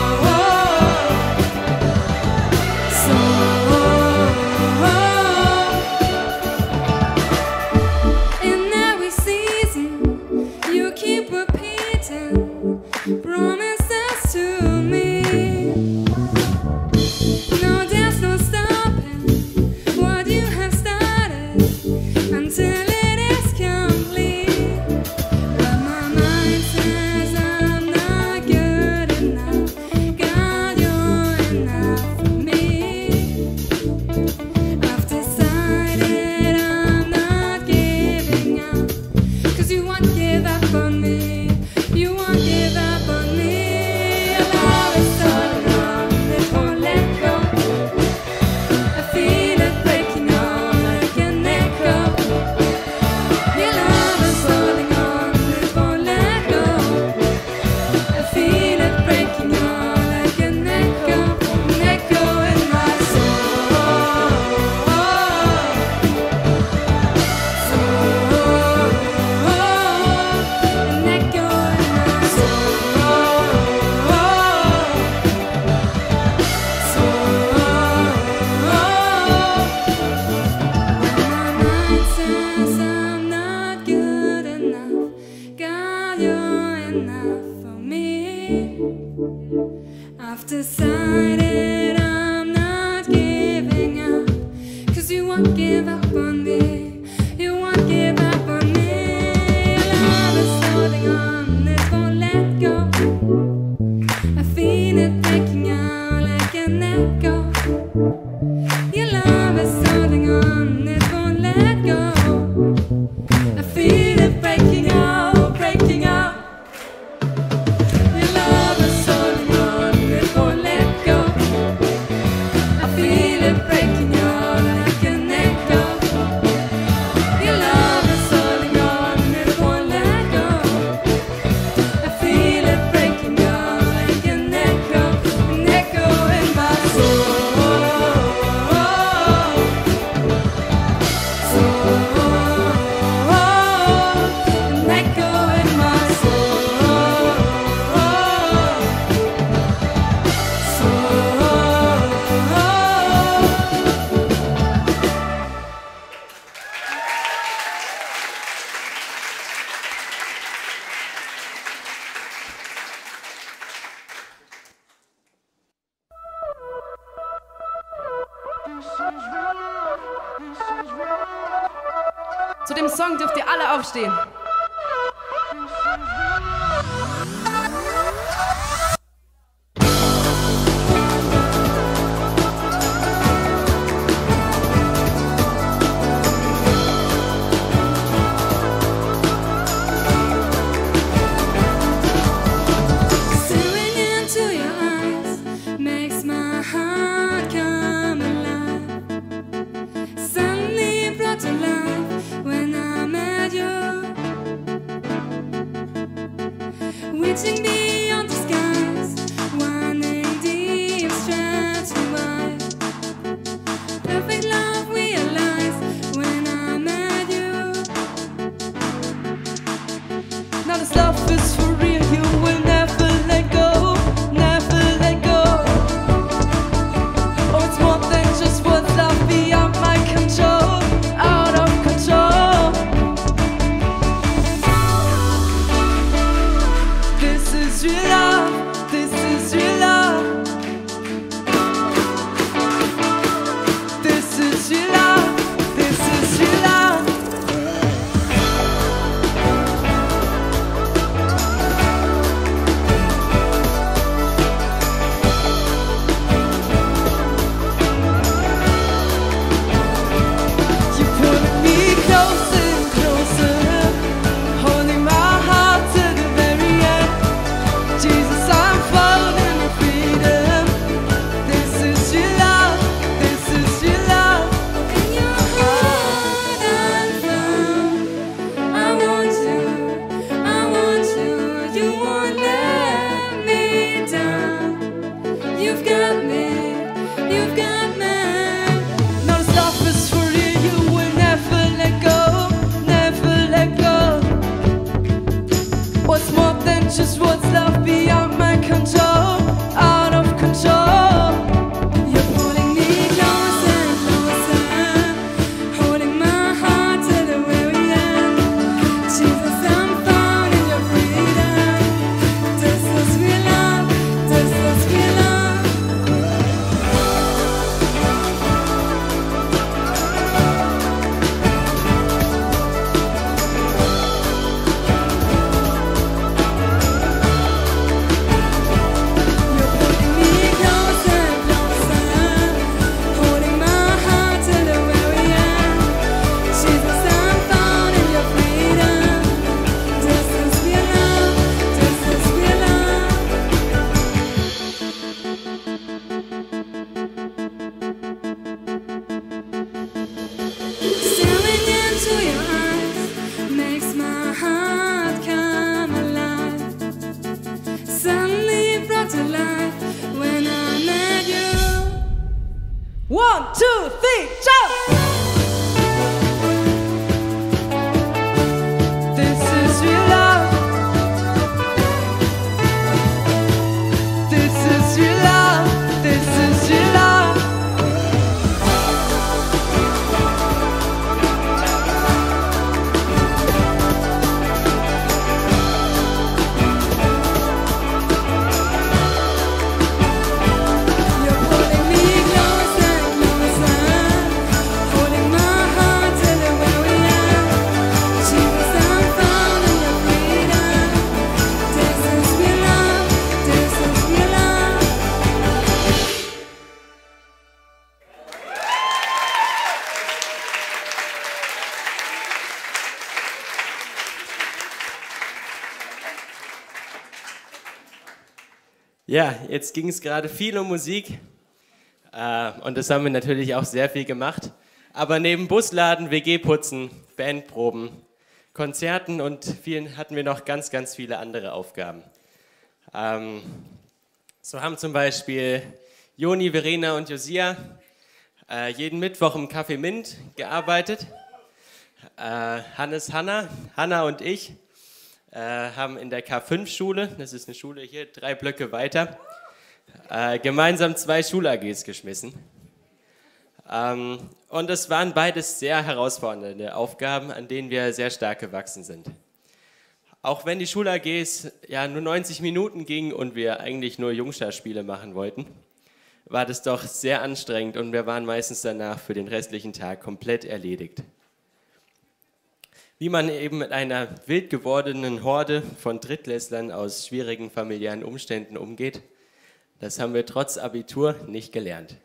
In every season, you keep repeating promises to me. No, there's no stopping what you have started until it is complete. But my mind says I'm not good enough. God, you're enough for me. I've decided I'm not giving up, 'cause you won't give up on me. You won't give up on me. Your love is holding on, it won't let go. I feel it breaking out like an echo. Your love is holding on, it won't let go. I feel it breaking out like an echo in my soul. An echo in my soul. When my mind says I'm not good enough, God, you're enough for me. I've decided I'm not giving up, 'cause you won't give up on me. You won't give up on me. Your love is holding on, it won't let go. I feel it breaking out like an echo. Your love is holding on, it won't let go. I feel it breaking out, breaking out. Your love is holding on, it won't let go. I feel it breaking out like an echo. Your love is holding on, it won't let go. I feel it breaking out like an echo in my soul. An echo in my Zu dem Song dürft ihr alle aufstehen. reaching beyond the skies, winding deep, stretching wide. Perfect love realized when I met you. Now this love is for real, you will never let go, never let go. Oh, it's more than just words, love beyond my control, out of control. This is real love, this is real love. This is real love, this is real love. You pulling me closer and closer, holding my heart to the very end. Jesus, I'm falling in freedom. This is your love, this is your love. In your heart I found, I want you, you won't let me down. You've got me, you've got me. Now this love is for real, you will never let go, never let go. What's more than just what's love beyond my control, out of control. You're pulling me closer and closer, holding my heart to the very end. Jesus, I'm found in your freedom. This is real love, this is real love. You're pulling me closer and closer, holding my heart to the very end. Jesus, I'm found in your freedom. This is real love, this is real love. Staring into your eyes makes my heart come alive. Suddenly brought to life when I met you. 1, 2, 3, jump! This is real love. This is real love. This is real love. You're pulling me closer and closer, holding my heart to the very end. Jesus, I'm found in your freedom. This is real love, this is real love. Ja, jetzt ging es gerade viel um Musik und das haben wir natürlich auch sehr viel gemacht. Aber neben Busladen, WG-Putzen, Bandproben, Konzerten und vielen hatten wir noch ganz, ganz viele andere Aufgaben. So haben zum Beispiel Joni, Verena und Josia jeden Mittwoch im Café Mint gearbeitet. Hanna und ich haben in der K5-Schule, das ist eine Schule hier 3 Blöcke weiter, gemeinsam 2 Schul-AGs geschmissen. Und es waren beides sehr herausfordernde Aufgaben, an denen wir sehr stark gewachsen sind. Auch wenn die Schul-AGs ja nur 90 Minuten gingen und wir eigentlich nur Jungscharspiele machen wollten, war das doch sehr anstrengend und wir waren meistens danach für den restlichen Tag komplett erledigt. Wie man eben mit einer wild gewordenen Horde von Drittklässlern aus schwierigen familiären Umständen umgeht, das haben wir trotz Abitur nicht gelernt.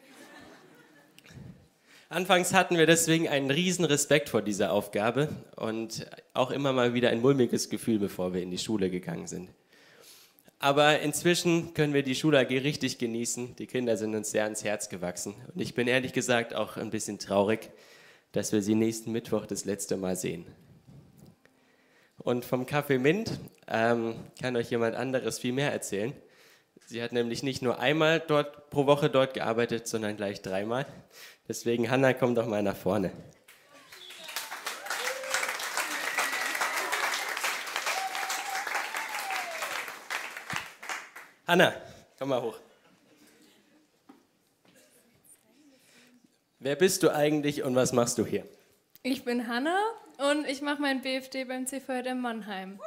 Anfangs hatten wir deswegen einen riesen Respekt vor dieser Aufgabe und auch immer mal wieder ein mulmiges Gefühl, bevor wir in die Schule gegangen sind. Aber inzwischen können wir die Schul-AG richtig genießen. Die Kinder sind uns sehr ans Herz gewachsen. Und ich bin ehrlich gesagt auch ein bisschen traurig, dass wir sie nächsten Mittwoch das letzte Mal sehen. Und vom Café Mint kann euch jemand anderes viel mehr erzählen. Sie hat nämlich nicht nur einmal pro Woche dort gearbeitet, sondern gleich 3-mal. Deswegen, Hanna, komm doch mal nach vorne. Hanna, komm mal hoch. Wer bist du eigentlich und was machst du hier? Ich bin Hanna und ich mache mein BFD beim CVJM Mannheim.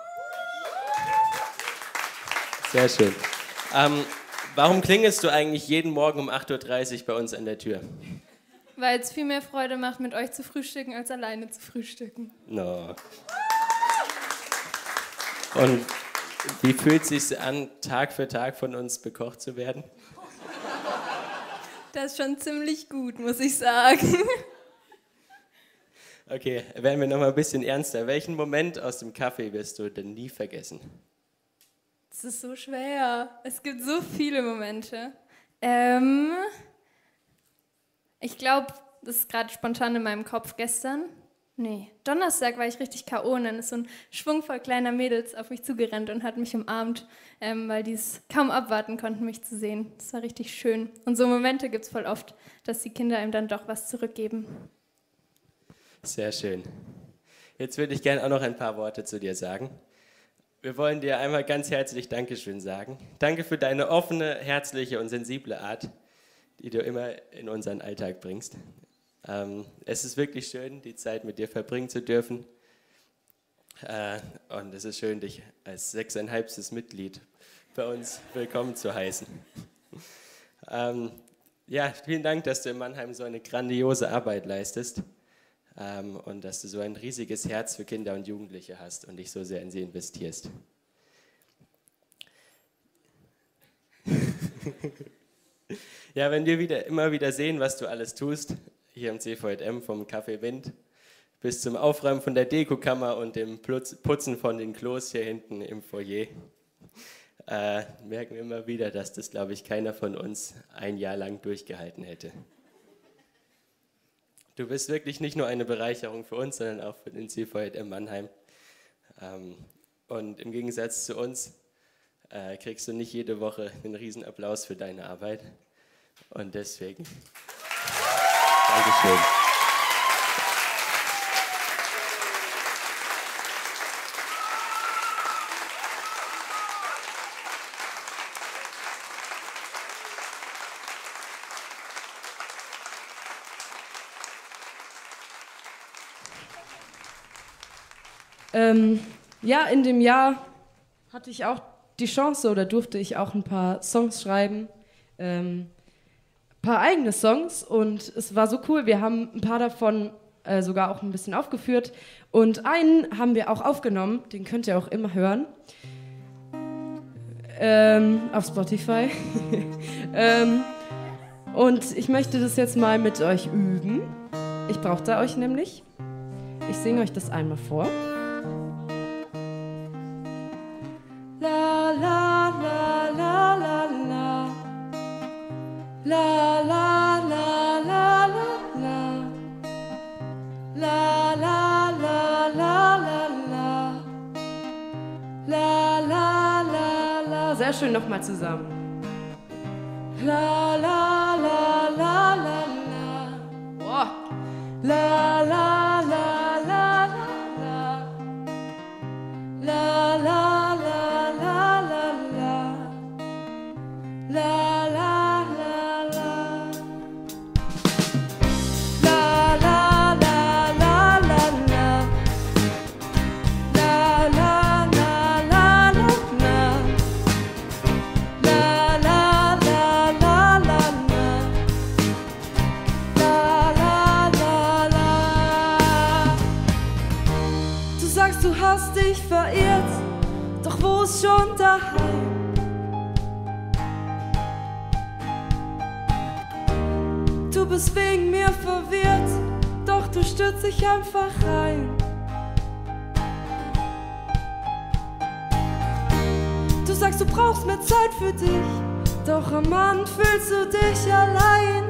Sehr schön. Warum klingelst du eigentlich jeden Morgen um 8:30 Uhr bei uns an der Tür? Weil es viel mehr Freude macht, mit euch zu frühstücken, als alleine zu frühstücken. No. Und wie fühlt es sich an, Tag für Tag von uns bekocht zu werden? Das ist schon ziemlich gut, muss ich sagen. Okay, werden wir noch mal ein bisschen ernster. Welchen Moment aus dem Kaffee wirst du denn nie vergessen? Das ist so schwer. Es gibt so viele Momente. Ich glaube, das ist gerade spontan in meinem Kopf gestern. Donnerstag war ich richtig K.O. und dann ist so ein Schwung voll kleiner Mädels auf mich zugerannt und hat mich umarmt, weil die es kaum abwarten konnten, mich zu sehen. Das war richtig schön. Und so Momente gibt es voll oft, dass die Kinder einem dann doch was zurückgeben. Sehr schön. Jetzt würde ich gerne auch noch ein paar Worte zu dir sagen. Wir wollen dir einmal ganz herzlich Dankeschön sagen. Danke für deine offene, herzliche und sensible Art, die du immer in unseren Alltag bringst. Es ist wirklich schön, die Zeit mit dir verbringen zu dürfen. Und es ist schön, dich als 6,5. Mitglied bei uns willkommen zu heißen. Vielen Dank, dass du in Mannheim so eine grandiose Arbeit leistest und dass du so ein riesiges Herz für Kinder und Jugendliche hast und dich so sehr in sie investierst. Ja, wenn wir immer wieder sehen, was du alles tust, hier im CVJM, vom Café Wind bis zum Aufräumen von der Dekokammer und dem Putzen von den Klos hier hinten im Foyer, merken wir immer wieder, dass das, glaube ich, keiner von uns ein Jahr lang durchgehalten hätte. Du bist wirklich nicht nur eine Bereicherung für uns, sondern auch für den CVJM Mannheim. Und im Gegensatz zu uns kriegst du nicht jede Woche einen riesen Applaus für deine Arbeit. Und deswegen, Dankeschön. In dem Jahr hatte ich auch die Chance oder durfte ich auch ein paar Songs schreiben, ein paar eigene Songs und es war so cool, wir haben ein paar davon sogar auch ein bisschen aufgeführt und einen haben wir auch aufgenommen, den könnt ihr auch immer hören, auf Spotify. Und ich möchte das jetzt mal mit euch üben. Ich brauchte euch nämlich. Ich singe euch das einmal vor. La la la la la la la la la la la la la la la la la la la la. Sehr schön, nochmal zusammen. La la la la la la. Boah. La la la la la la la. La la la la. La la la la la la. La la la la la la. La la la la la la. La la la la. Du sagst, du hast dich verirrt, doch wo ist schon daheim? Du bist wegen mir verwirrt, doch du stürzt dich einfach rein. Du sagst, du brauchst mehr Zeit für dich, doch am Abend fühlst du dich allein.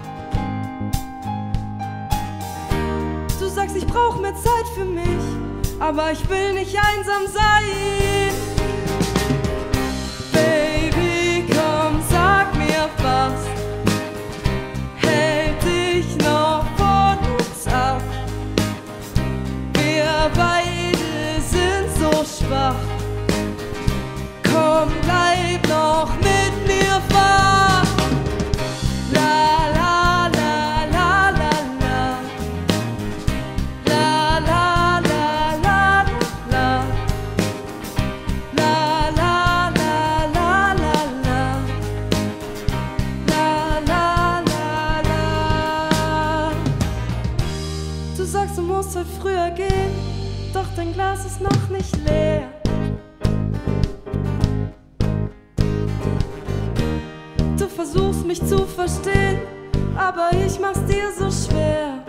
Du sagst, ich brauch mehr Zeit für mich, aber ich will nicht einsam sein. Baby, komm, sag mir was, hält dich noch von uns ab? Wir beide sind so schwach. Komm, bleib noch mit mir wach. La la la la la la. La la la la la. La la la la la la. La la la la. Du sagst, du musst heute früher gehen, doch dein Glas ist noch nicht leer. Du versuchst mich zu verstehen, aber ich mach's dir so schwer.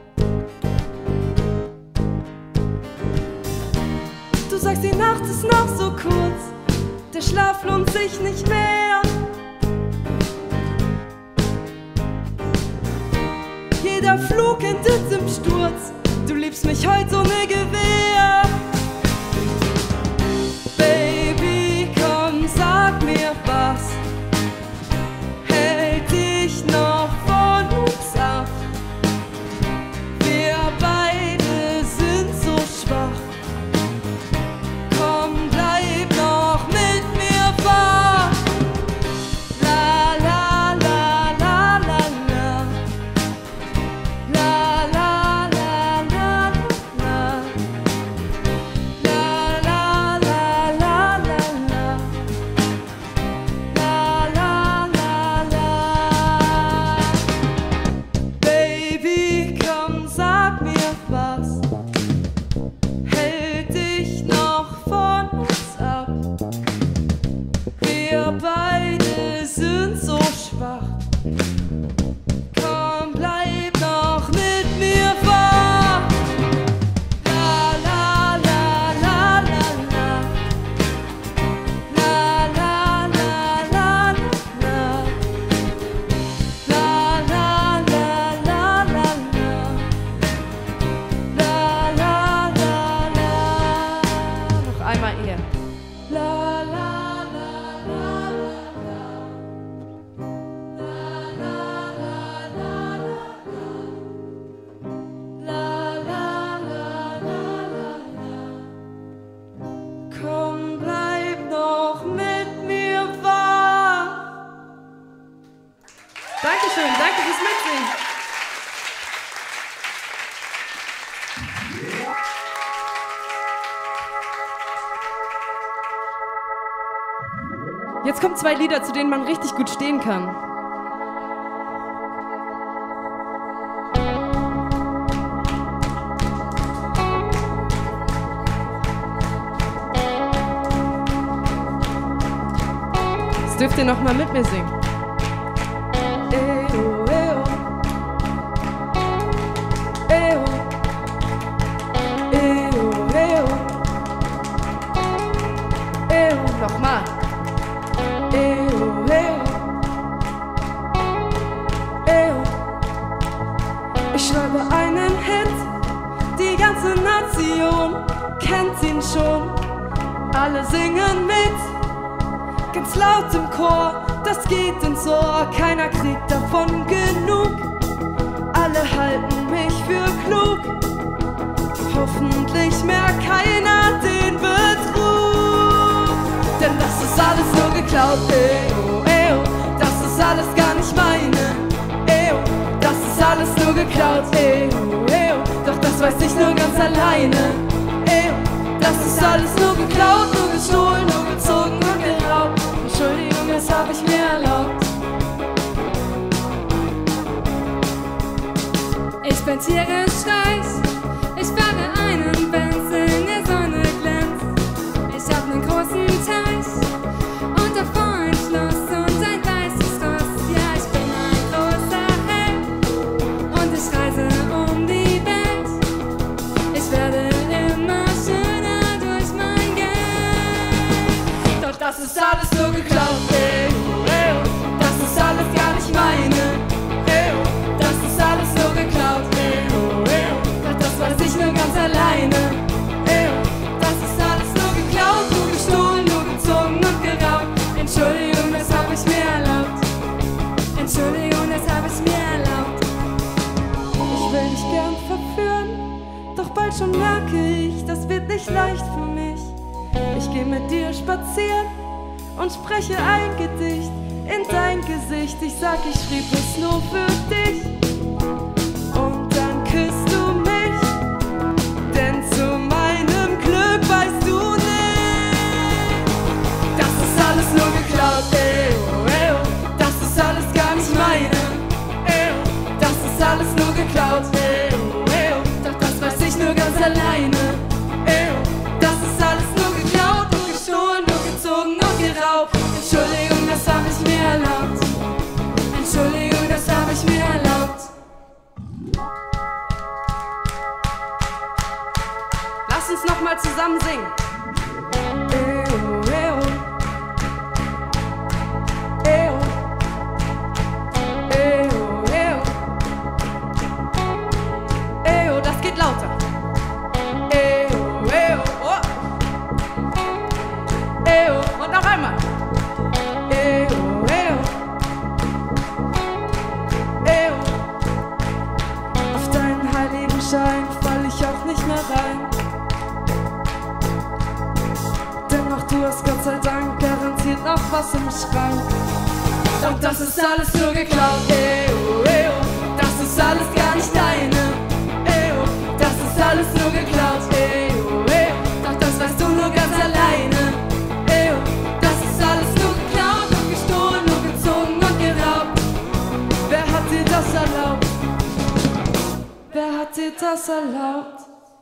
Du sagst, die Nacht ist noch so kurz, der Schlaf lohnt sich nicht mehr. Jeder Flug endet im Sturz, du liebst mich heute ohne Gewehr. Baby, komm, sag mir was, hält dich noch von uns ab? Wir beide sind so schwach. Komm, bleib noch mit mir wach. La la la la la la. La la la la la. La la la la la la. La la la la. Baby, komm, sag mir was, hält dich noch von uns ab? Wir beide sind so schwach. Komm, bleib noch mit mir wach. La la la la la la. La la la la la. La la la la la la. La la la la. Noch einmal eher. La la la la la. La la la la la. La la la la la. Komm, bleib noch mit mir wach. Dankeschön, danke fürs Mitsingen. Jetzt kommen 2 Lieder, zu denen man richtig gut stehen kann. Jetzt dürft ihr noch mal mit mir singen. Eo, eo. Eo. Eo, eo. Eo, nochmal. Eo, eo. Eo. Ich schreibe einen Hit, die ganze Nation kennt ihn schon. Alle singen mit, ganz laut im Chor, das geht ins Ohr, keiner kriegt davon genug. Alle halten mich für klug, hoffentlich merkt keiner den Betrug. Denn das ist alles nur geklaut, eo, eo, das ist alles gar nicht meine, eo, das ist alles nur geklaut, eo, eo, doch das weiß ich nur ganz alleine, eo, das ist alles nur geklaut, nur gestohlen, nur gezogen und geraubt. Entschuldigung, das hab ich mir erlaubt. Ich bin tierisch reich, ich fahre einen Benz, in der Sonne glänzt. Ich hab nen großen Teich und davor ein Schloss und ein weißes Ross. Ja, ich bin ein großer Held und ich reise um die Welt. Ich werde immer schöner durch mein Geld. Doch das ist alles nur geklaut, eo, eo, das ist alles gar nicht meine, eo, das ist alles nur geklaut, eo, eo, schon merke ich, das wird nicht leicht für mich. Ich geh mit dir spazieren und spreche ein Gedicht in dein Gesicht. Ich sag, ich schrieb es nur für dich. Und dann küsst du mich, denn zu meinem Glück weißt du nicht, das ist alles nur geklaut, das ist alles gar nicht meine, das ist alles nur geklaut, doch das weiß ich nur ganz alleine, das ist alles nur geklaut, nur gestohlen, nur gezogen und geraubt. Entschuldigung, das hab ich mir erlaubt. Entschuldigung, das hab ich mir erlaubt. Lass uns noch mal zusammen singen. Das geht lauter. Und noch einmal. Auf deinen Heiligenschein fall ich auch nicht mehr rein. Dennoch du hast Gott sei Dank garantiert noch was im Schrank. Doch das ist alles nur geklaut. Das ist alles gar nicht deine. Das ist alles nur geklaut. Doch das weißt du nur ganz alleine. Das ist alles nur geklaut und gestohlen, nur gezogen und geraubt. Wer hat dir das erlaubt? Wer hat dir das erlaubt?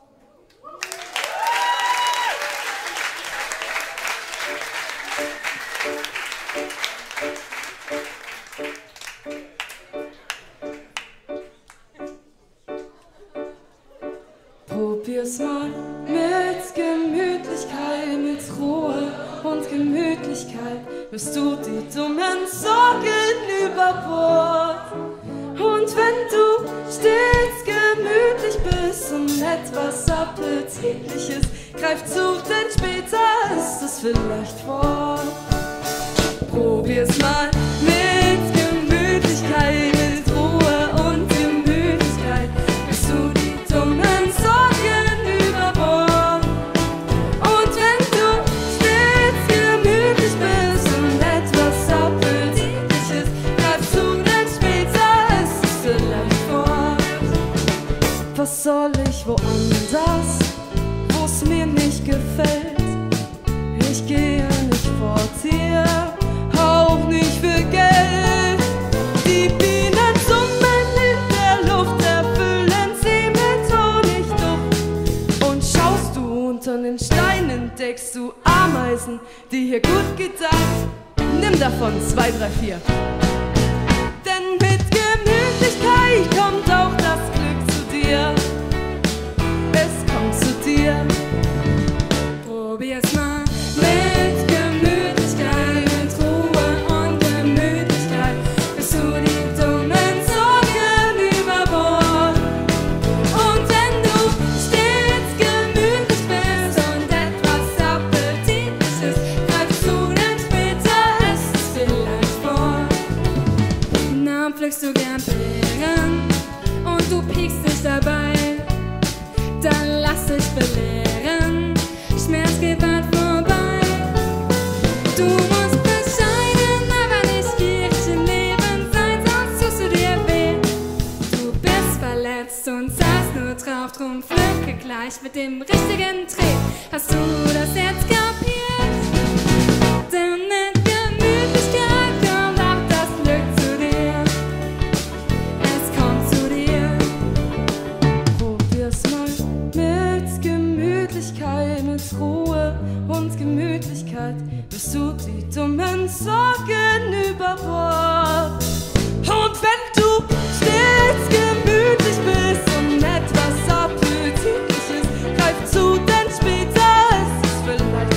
Probier's mal mit Gemütlichkeit, mit Ruhe und Gemütlichkeit, wirst du die dummen Sorgen über Bord. Und wenn du stets gemütlich bist und etwas Appetitliches greift zu, denn später ist es vielleicht fort. Probier's mal mit Gemütlichkeit, mit Ruhe und Gemütlichkeit, wirst du die dummen Sorgen über Bord. Und wenn du stets gemütlich bist und etwas Appetitliches greifst du, denn später ist es vielleicht fort. Was soll ich woanders, wo's mir nicht gefällt? Ich gehe nicht vor dir, auch nicht für Geld. Die Bienen summen in der Luft, erfüllen sie mit Honigduft. Und schaust du unter den Steinen, entdeckst du Ameisen, die hier gut gedeihen. Nimm davon 2, 3, 4. Denn mit Gemütlichkeit kommt auch das Glück zu dir. Es kommt zu dir. Probier's mal mit Gemütlichkeit, mit Ruhe und Gemütlichkeit, bist du die dummen Sorgen über Bord. Und wenn du stets gemütlich bist und etwas Appetitliches greifst du, denn später ist es vielleicht fort. Na, pflückst du gern Beeren und du piekst dich dabei, dann lass dich belehren, Schmerz geht bald vorbei. Du musst bescheiden, aber nicht gierig im Leben sein, sonst tust du dir weh. Du bist verletzt und saßt nur drauf, drum pflücke gleich mit dem richtigen Dreh. Hast du das jetzt kapiert? Denn mit Gemütlichkeit kommt auch das Glück zu dir. Es kommt zu dir. Probier's mal mit Gemütlichkeit, mit Ruhe und Gemütlichkeit, wirst du die dummen Sorgen über Bord. Und wenn du stets gemütlich bist und etwas Appetitliches greift zu, denn später ist es vielleicht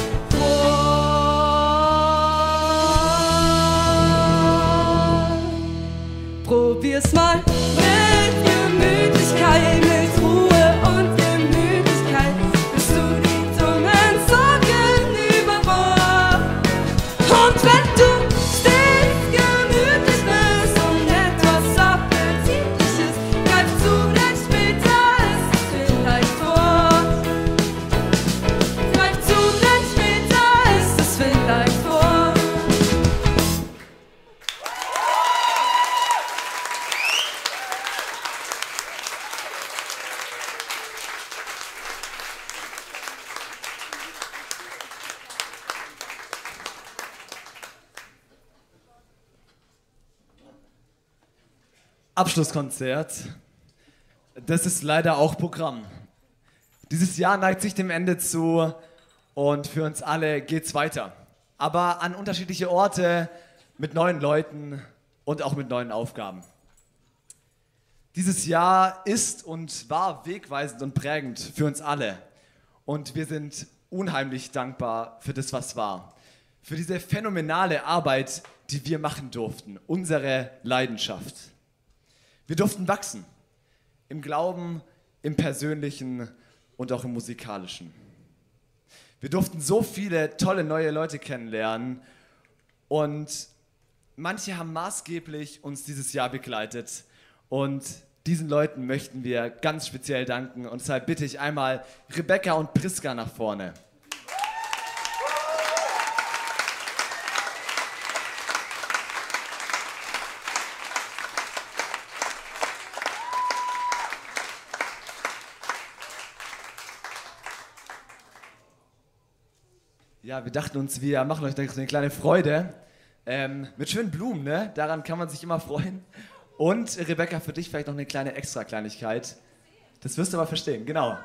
fort. Probier's mal mit Gemütlichkeit, mit Ruhe und Gemütlichkeit, bist du die dummen Sorgen über Bord. Und wenn du stets gemütlich bist Abschlusskonzert. Das ist leider auch Programm. Dieses Jahr neigt sich dem Ende zu und für uns alle geht's weiter. Aber an unterschiedliche Orte, mit neuen Leuten und auch mit neuen Aufgaben. Dieses Jahr ist und war wegweisend und prägend für uns alle. Und wir sind unheimlich dankbar für das, was war. Für diese phänomenale Arbeit, die wir machen durften. Unsere Leidenschaft. Wir durften wachsen. Im Glauben, im Persönlichen und auch im Musikalischen. Wir durften so viele tolle neue Leute kennenlernen und manche haben maßgeblich uns dieses Jahr begleitet und diesen Leuten möchten wir ganz speziell danken und deshalb bitte ich einmal Rebecca und Priska nach vorne. Ja, wir dachten uns, wir machen euch eine kleine Freude mit schönen Blumen, ne? Daran kann man sich immer freuen. Und Rebecca, für dich vielleicht noch eine kleine Extra-Kleinigkeit. Das wirst du aber verstehen, genau.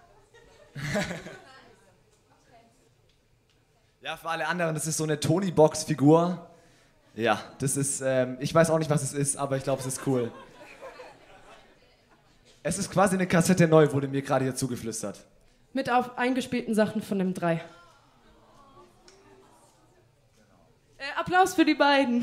Ja, für alle anderen, das ist so eine Tony-Box-Figur. Ja, das ist, ich weiß auch nicht, was es ist, aber ich glaube, es ist cool. Es ist quasi eine Kassette neu, wurde mir gerade hier zugeflüstert. Mit auf eingespielten Sachen von dem 3. Applaus für die beiden.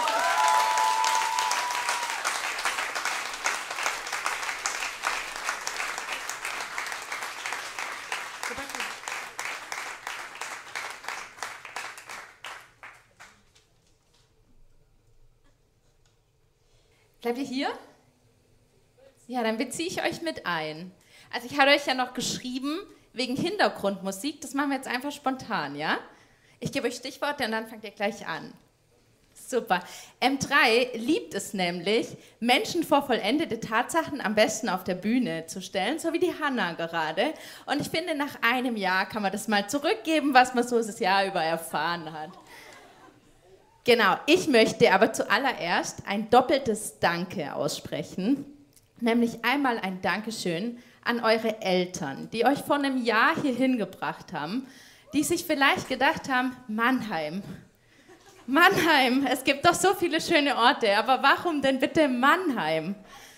Bleibt ihr hier? Ja, dann beziehe ich euch mit ein. Also ich hatte euch ja noch geschrieben, wegen Hintergrundmusik, das machen wir jetzt einfach spontan, ja? Ich gebe euch Stichworte und dann fangt ihr gleich an. Super. M3 liebt es nämlich, Menschen vor vollendete Tatsachen am besten auf der Bühne zu stellen, so wie die Hanna gerade. Und ich finde, nach einem Jahr kann man das mal zurückgeben, was man so das Jahr über erfahren hat. Genau, ich möchte aber zuallererst ein doppeltes Danke aussprechen. Nämlich einmal ein Dankeschön an eure Eltern, die euch vor einem Jahr hierhin gebracht haben, die sich vielleicht gedacht haben, Mannheim, es gibt doch so viele schöne Orte, aber warum denn bitte Mannheim?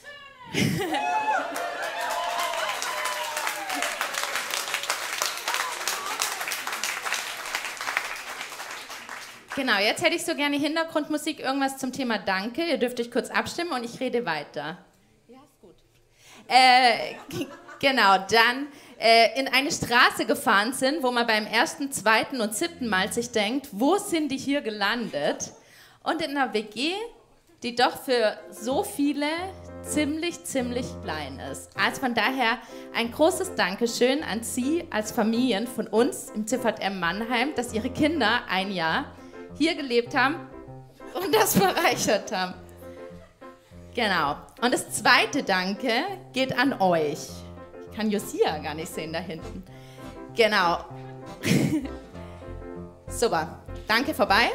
Genau, jetzt hätte ich so gerne Hintergrundmusik, irgendwas zum Thema Danke. Ihr dürft euch kurz abstimmen und ich rede weiter. Ja, ist gut. Genau, dann in eine Straße gefahren sind, wo man beim 1., 2. und 7. Mal sich denkt, wo sind die hier gelandet? Und in einer WG, die doch für so viele ziemlich klein ist. Also von daher ein großes Dankeschön an Sie als Familien von uns im ZVM Mannheim, dass Ihre Kinder ein Jahr hier gelebt haben und das bereichert haben. Genau. Und das zweite Danke geht an euch. Ich kann Josia gar nicht sehen da hinten. Genau. Super. Danke vorbei.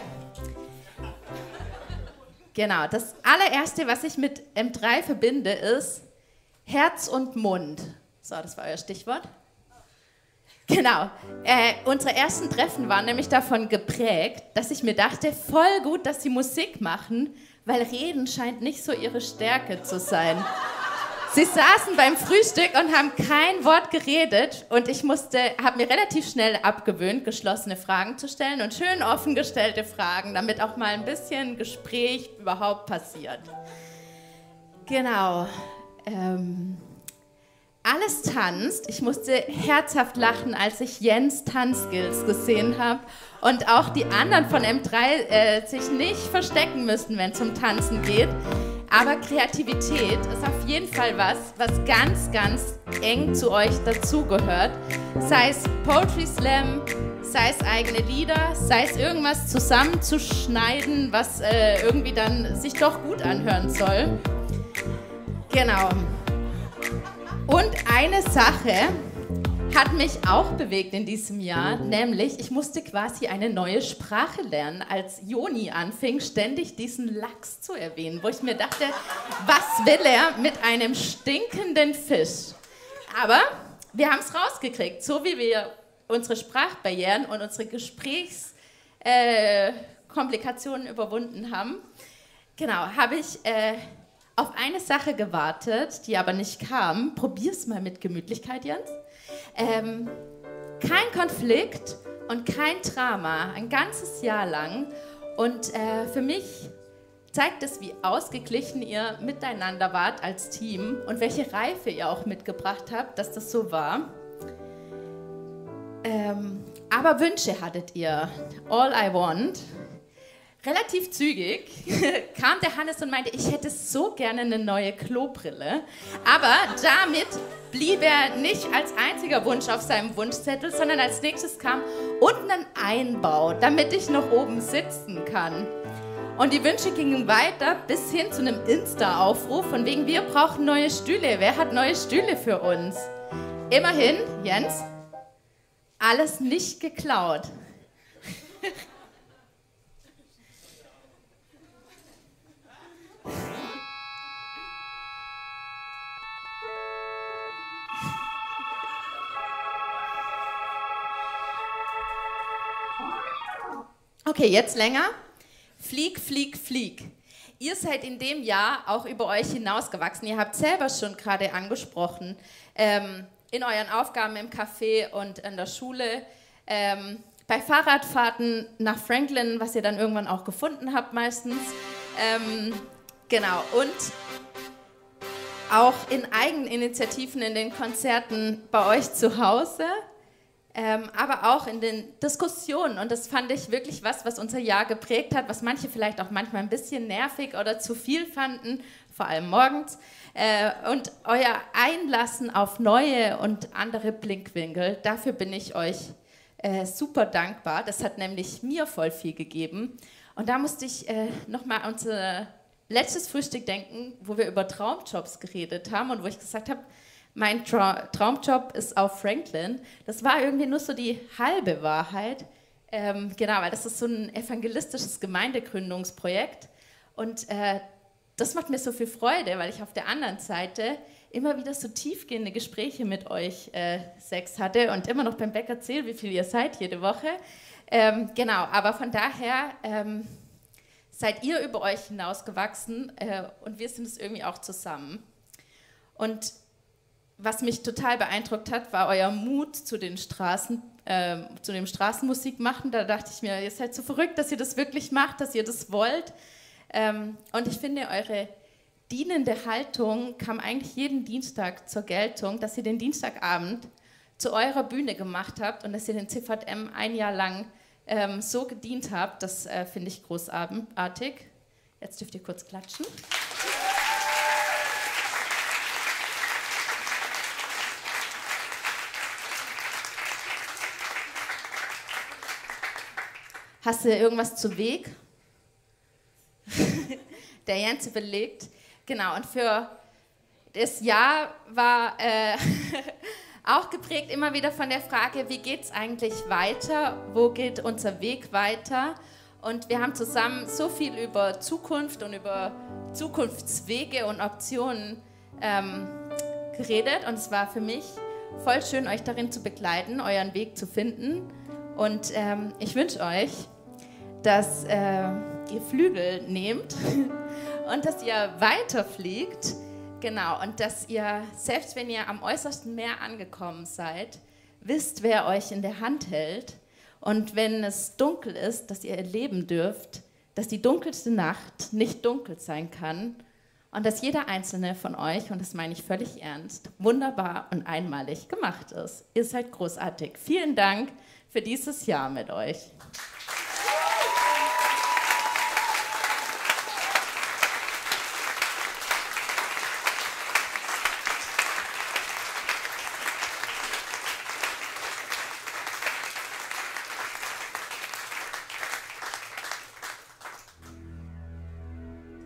Genau. Das allererste, was ich mit M3 verbinde, ist Herz und Mund. So, das war euer Stichwort. Genau. Unsere ersten Treffen waren nämlich davon geprägt, dass ich mir dachte, voll gut, dass sie Musik machen, weil Reden scheint nicht so ihre Stärke zu sein. Sie saßen beim Frühstück und haben kein Wort geredet und ich habe mir relativ schnell abgewöhnt, geschlossene Fragen zu stellen und schön offen gestellte Fragen, damit auch mal ein bisschen Gespräch überhaupt passiert. Genau. Alles tanzt. Ich musste herzhaft lachen, als ich Jens Tanzskills gesehen habe und auch die anderen von M3 sich nicht verstecken müssen, wenn es um Tanzen geht. Aber Kreativität ist auf jeden Fall was ganz eng zu euch dazugehört. Sei es Poetry Slam, sei es eigene Lieder, sei es irgendwas zusammenzuschneiden, was irgendwie dann sich doch gut anhören soll. Genau. Und eine Sache, hat mich auch bewegt in diesem Jahr, nämlich ich musste quasi eine neue Sprache lernen, als Joni anfing, ständig diesen Lachs zu erwähnen, wo ich mir dachte, was will er mit einem stinkenden Fisch? Aber wir haben es rausgekriegt, so wie wir unsere Sprachbarrieren und unsere Gesprächskomplikationen überwunden haben. Genau, habe ich auf eine Sache gewartet, die aber nicht kam. Probier's mal mit Gemütlichkeit, Jens. Kein Konflikt und kein Drama, ein ganzes Jahr lang. Und für mich zeigt es, wie ausgeglichen ihr miteinander wart als Team und welche Reife ihr auch mitgebracht habt, dass das so war. Aber Wünsche hattet ihr. All I Want. Relativ zügig kam der Hannes und meinte, ich hätte so gerne eine neue Klobrille. Aber damit blieb er nicht als einziger Wunsch auf seinem Wunschzettel, sondern als nächstes kam unten ein Einbau, damit ich noch oben sitzen kann. Und die Wünsche gingen weiter bis hin zu einem Insta-Aufruf von wegen, wir brauchen neue Stühle. Wer hat neue Stühle für uns? Immerhin, Jens, alles nicht geklaut. Okay, jetzt länger. Flieg, flieg, flieg. Ihr seid in dem Jahr auch über euch hinausgewachsen. Ihr habt selber schon gerade angesprochen, in euren Aufgaben im Café und in der Schule, bei Fahrradfahrten nach Franklin, was ihr dann irgendwann auch gefunden habt meistens. Genau, und auch in Eigeninitiativen in den Konzerten bei euch zu Hause. Aber auch in den Diskussionen. Und das fand ich wirklich was unser Jahr geprägt hat, was manche vielleicht auch manchmal ein bisschen nervig oder zu viel fanden, vor allem morgens. Und euer Einlassen auf neue und andere Blickwinkel, dafür bin ich euch super dankbar. Das hat nämlich mir voll viel gegeben. Und da musste ich nochmal an unser letztes Frühstück denken, wo wir über Traumjobs geredet haben und wo ich gesagt habe, mein Traumjob ist auf Franklin. Das war irgendwie nur so die halbe Wahrheit. Genau, weil das ist so ein evangelistisches Gemeindegründungsprojekt. Und das macht mir so viel Freude, weil ich auf der anderen Seite immer wieder so tiefgehende Gespräche mit euch 6 hatte und immer noch beim Bäcker erzähle, wie viel ihr seid jede Woche. Genau, aber von daher seid ihr über euch hinausgewachsen und wir sind es irgendwie auch zusammen. Und was mich total beeindruckt hat, war euer Mut zu den zu dem Straßenmusik machen. Da dachte ich mir, ihr seid so verrückt, dass ihr das wirklich macht, dass ihr das wollt. Und ich finde, eure dienende Haltung kam eigentlich jeden Dienstag zur Geltung, dass ihr den Dienstagabend zu eurer Bühne gemacht habt und dass ihr den CVM ein Jahr lang so gedient habt. Das finde ich großartig. Jetzt dürft ihr kurz klatschen. Hast du irgendwas zu Weg? Der Jens überlegt. Genau, und für das Jahr war auch geprägt immer wieder von der Frage, wie geht es eigentlich weiter? Wo geht unser Weg weiter? Und wir haben zusammen so viel über Zukunft und über Zukunftswege und Optionen geredet. Und es war für mich voll schön, euch darin zu begleiten, euren Weg zu finden. Und ich wünsche euch, dass ihr Flügel nehmt und dass ihr weiterfliegt, genau, und dass ihr, selbst wenn ihr am äußersten Meer angekommen seid, wisst, wer euch in der Hand hält. Und wenn es dunkel ist, dass ihr erleben dürft, dass die dunkelste Nacht nicht dunkel sein kann und dass jeder einzelne von euch, und das meine ich völlig ernst, wunderbar und einmalig gemacht ist. Ihr seid großartig. Vielen Dank für dieses Jahr mit euch.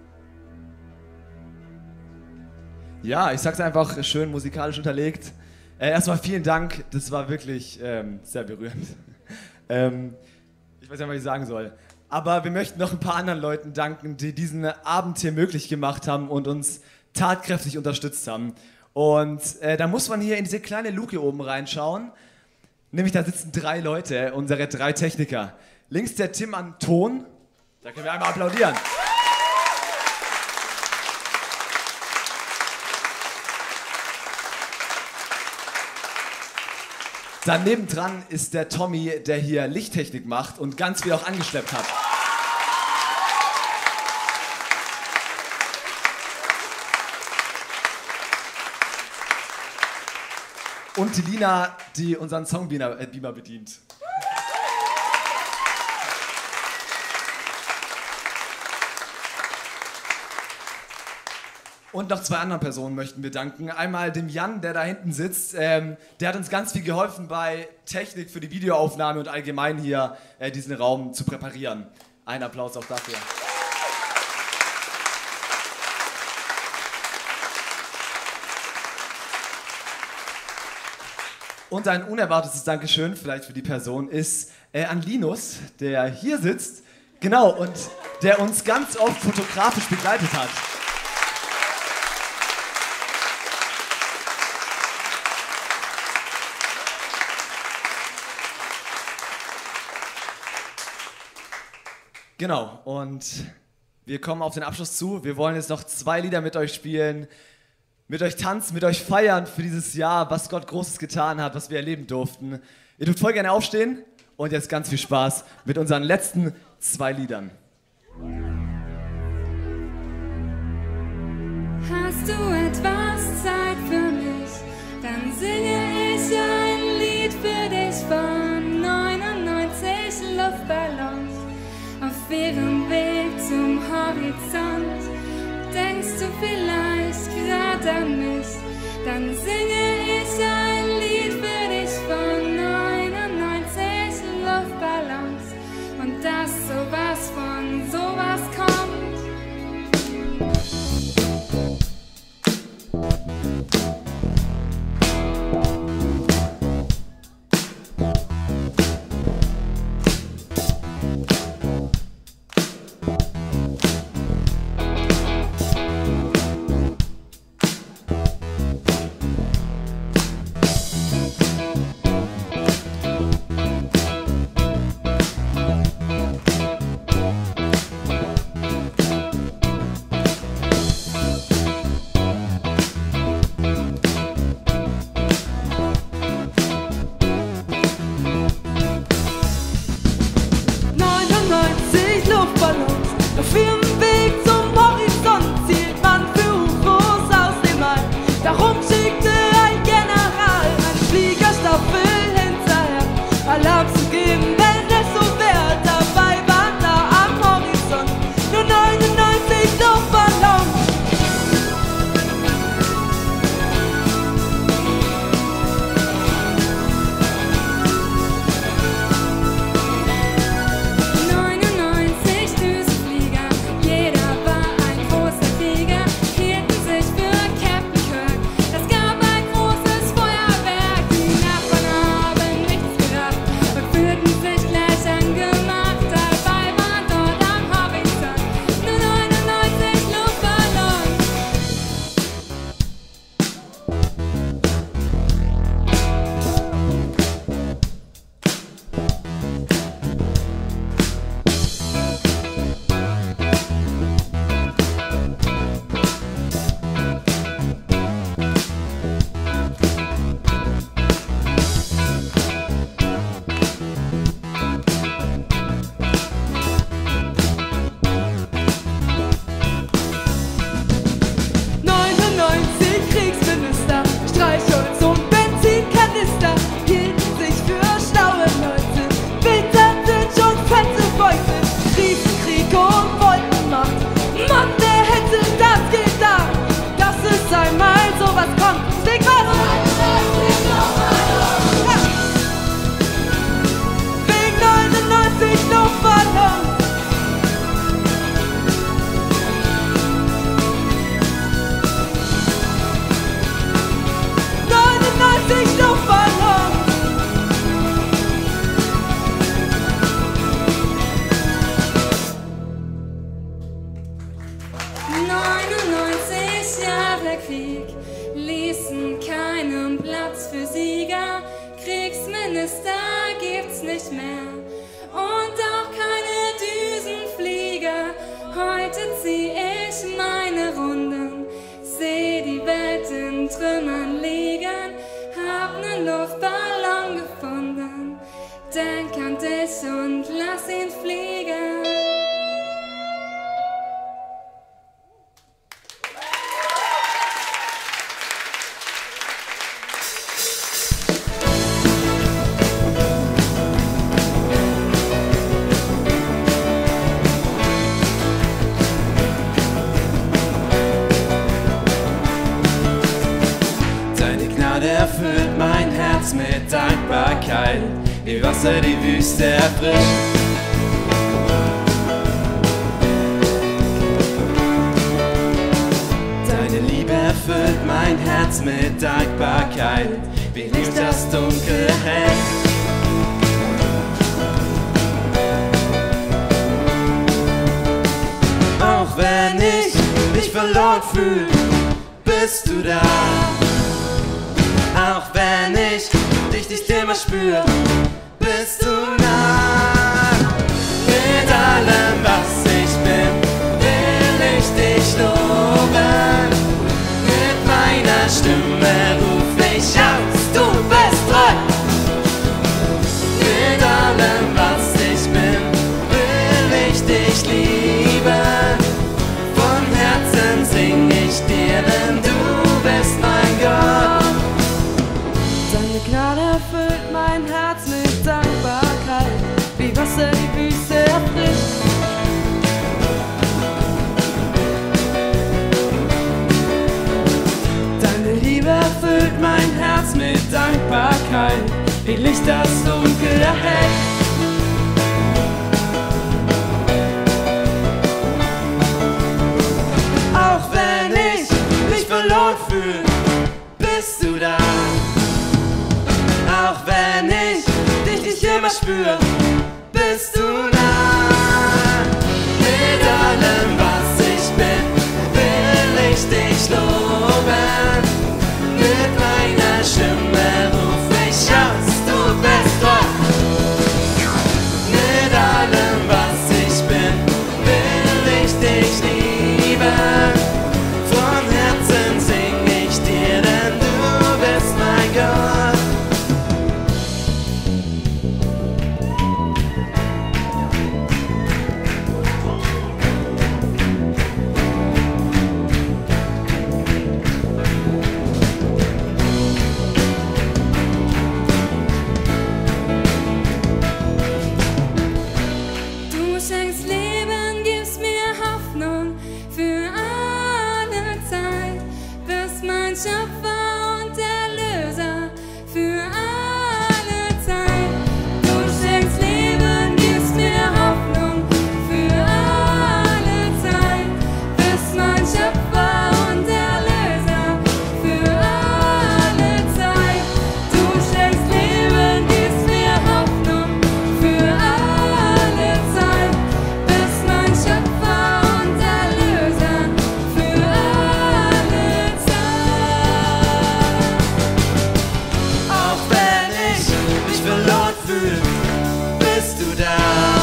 Ja, ich sag's einfach schön musikalisch unterlegt. Erstmal vielen Dank, das war wirklich sehr berührend. Ich weiß nicht, was ich sagen soll. Aber wir möchten noch ein paar anderen Leuten danken, die diesen Abend hier möglich gemacht haben und uns tatkräftig unterstützt haben. Und da muss man hier in diese kleine Luke oben reinschauen. Nämlich da sitzen 3 Leute, unsere 3 Techniker. Links der Tim an Ton. Da können wir einmal applaudieren. Daneben dran ist der Tommy, der hier Lichttechnik macht und ganz viel auch angeschleppt hat. Und die Lina, die unseren Songbeamer bedient. Und noch 2 anderen Personen möchten wir danken. Einmal dem Jan, der da hinten sitzt. Der hat uns ganz viel geholfen bei Technik für die Videoaufnahme und allgemein hier diesen Raum zu präparieren. Ein Applaus auch dafür. Und ein unerwartetes Dankeschön, vielleicht für die Person, ist an Linus, der hier sitzt. Genau, und der uns ganz oft fotografisch begleitet hat. Genau, und wir kommen auf den Abschluss zu. Wir wollen jetzt noch 2 Lieder mit euch spielen, mit euch tanzen, mit euch feiern für dieses Jahr, was Gott Großes getan hat, was wir erleben durften. Ihr dürft voll gerne aufstehen und jetzt ganz viel Spaß mit unseren letzten 2 Liedern. Hast du etwas Zeit für mich, dann singe ich ein Lied für dich von 99 Luftballons. Auf ihrem Weg zum Horizont denkst du vielleicht gerade an mich, dann singe ich ein Lied für dich von 99 Luftballons und dass sowas von sowas kommt. Sinister gibt's nicht mehr und auch keine Düsenflieger. Heute zieh ich meine Runden, seh die Welt in Trümmern liegen, hab nen Luftballon gefunden, denk an dich und lass ihn fliegen. Erfüllt mein Herz mit Dankbarkeit, wie Wasser die Wüste erfrischt. Deine Liebe erfüllt mein Herz mit Dankbarkeit, wie Licht das Dunkel hält. Auch wenn ich mich verloren fühl, bist du da. Auch wenn ich dich nicht immer spür, bist du nah. Mit allem, was ich bin, will ich dich loben. Mit meiner Stimme ruf ich aus, du bist treu. Mit allem, was ich bin, will ich dich lieben. Von Herzen sing ich dir, denn du bist mein Gott. Deine Gnade erfüllt mein Herz mit Dankbarkeit, wie Wasser die Wüste erfrischt. Deine Liebe erfüllt mein Herz mit Dankbarkeit, wie Licht das Dunkel erhellt. Auch wenn ich mich verloren fühl, bist du da. Auch wenn ich dich nicht immer spür, bist du nah. Mit allem, was ich bin, will ich dich loben. Mit meiner Stimme ruf ich aus, du bist treu. Mit allem, was ich bin, will ich dich lieben. Von Herzen sing ich dir, denn du bist mein Gott. Du schenkst Leben, gibst mir Hoffnung für alle Zeit, bist mein Schöpfer und Erlöser für alle Zeit. Du schenkst Leben, gibst mir Hoffnung für alle Zeit, bist mein Schöpfer und Erlöser für alle Zeit. Du schenkst Leben, gibst mir Hoffnung für alle Zeit, bist mein Schöpfer und Erlöser für alle Zeit. Auch wenn ich mich verloren fühl, bist du da.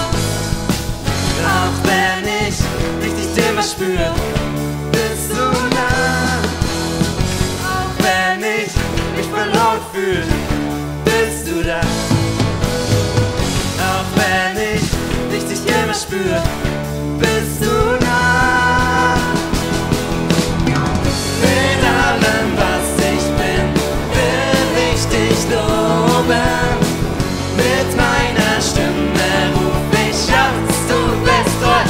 Auch wenn ich dich nicht immer spür, bist du nah. Auch wenn ich mich verloren fühl, bist du da. Auch wenn ich dich nicht immer spür, bist du nah. Mit allem, was ich bin, will ich dich loben. Mit meiner Stimme ruf ich aus, du bist treu.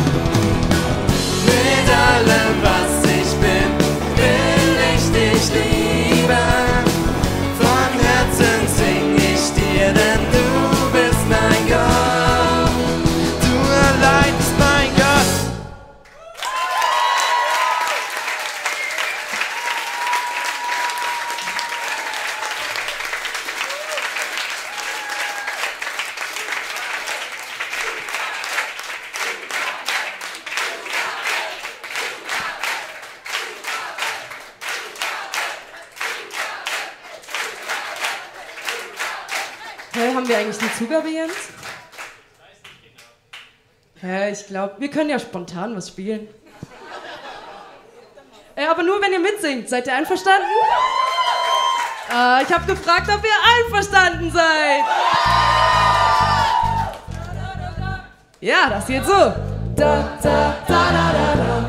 Mit allem, was ich bin, will ich dich lieben. Von Herzen sing ich dir, denn du bist mein Gott. Du allein bist mein Gott. Hä, haben wir eigentlich eine Zugabe, Jens? Hä, ich glaube, wir können ja spontan was spielen. Aber nur, wenn ihr mitsingt. Seid ihr einverstanden? Ich habe gefragt, ob ihr einverstanden seid. Ja, das geht so. Da, da, da, da, da, da.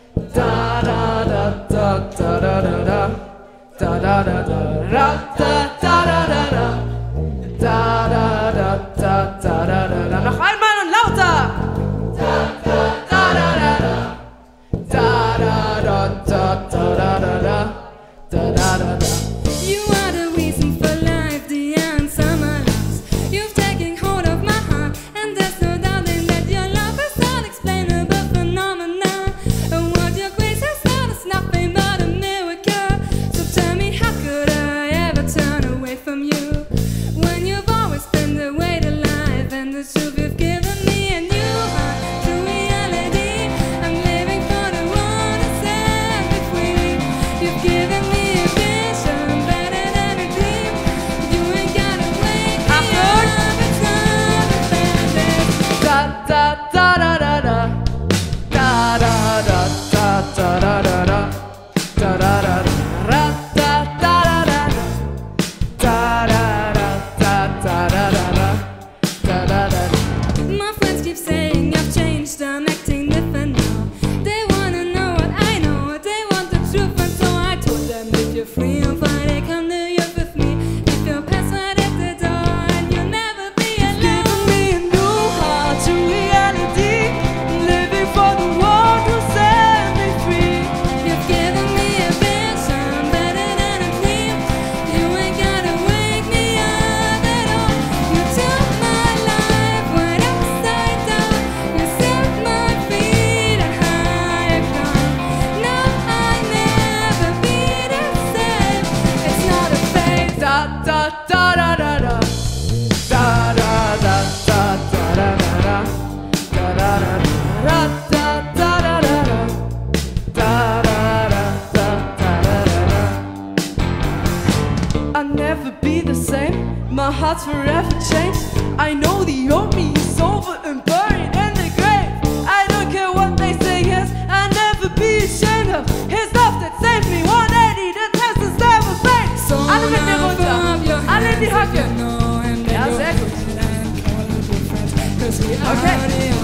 Da, da, da, da, da, da, da, da. Da, da, da, da, da, da, da, da, da. Da, da, da, da, da, da, da, da. Noch einmal und lauter. Da, da, da, da, da, da. Da, da, da, da, da, da, da, da. Da, da, da, da. You are the reason for life, the answer, my loves. You've taken hold of my heart, and there's no doubting that your love is unexplainable phenomena. And what your grace has done is nothing but a miracle. So tell me, how could I ever turn away from you when you've always been the way to life and the truth you've given me? And you are the reality. I'm living for the one who set me free. You've given me a vision better than a dream. You ain't gotta wake me up. It's not a fantasy. Da, da, da, da, da, da. Da, da, da, da, da, da, da, da. Da, da, da, da, da, da, da, da, da. Da, da, da, da, da, da, da. Da, da, da, da. My friends keep saying I've changed, I'm acting different now. They wanna know what I know, they want the truth, and so I told them, if you're free and Friday, come to Europe with me. Leave your password at the door, and you'll never be alone. Giving me a new heart to reality. Living for the one who set me free. You've given me a vision better than a dream. You ain't gotta wake me up at all. You took my life right upside down. You set my feet on higher ground. Now I'll never be the same. It's not a phase. Da, da, da, da, da, da. Da, da, da, da, da, da, da, da. Da, da, da, da, da, da, da, da, da. Da, da, da, da, da, da, da, da. I'll never be the same. My heart's forever changed. I know the old me is over and buried in the grave. I don't care what they say, yes, I'll never be ashamed of his love that saved me. 180, the test is never fake. Alle mit mir runter. Alle in die Hocke. Ja, sehr gut. Okay.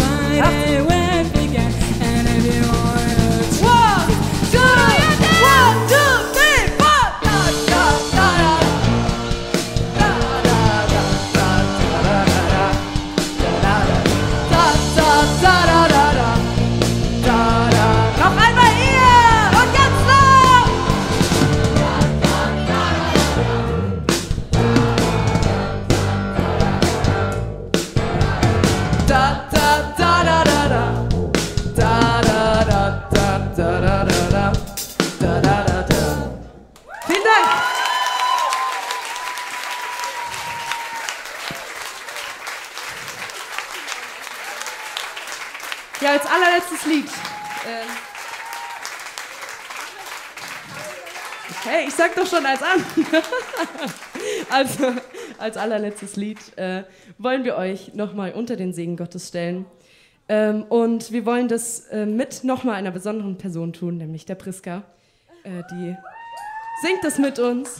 One, two, three, four. Da, da, da, da. Da, da, da, da, da, da, da, da, da, da, da, da, da. Da, da. Noch einmal hier und ganz laut. Da, da, da, da, da, da. Da, da, da, da, da, da, da, da. Da, da, da, da. Vielen Dank. Ja, als allerletztes Lied. Hey, ich sag doch schon als an. Also, als allerletztes Lied wollen wir euch nochmal unter den Segen Gottes stellen. Und wir wollen das mit nochmal einer besonderen Person tun, nämlich der Priska. Die singt das mit uns.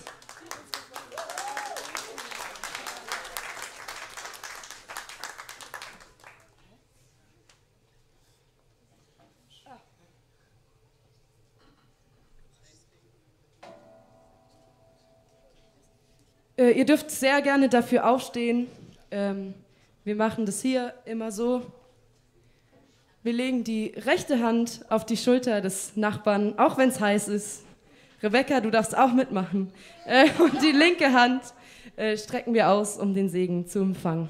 Ihr dürft sehr gerne dafür aufstehen. Wir machen das hier immer so. Wir legen die rechte Hand auf die Schulter des Nachbarn, auch wenn es heiß ist. Rebecca, du darfst auch mitmachen. Und die linke Hand strecken wir aus, um den Segen zu empfangen.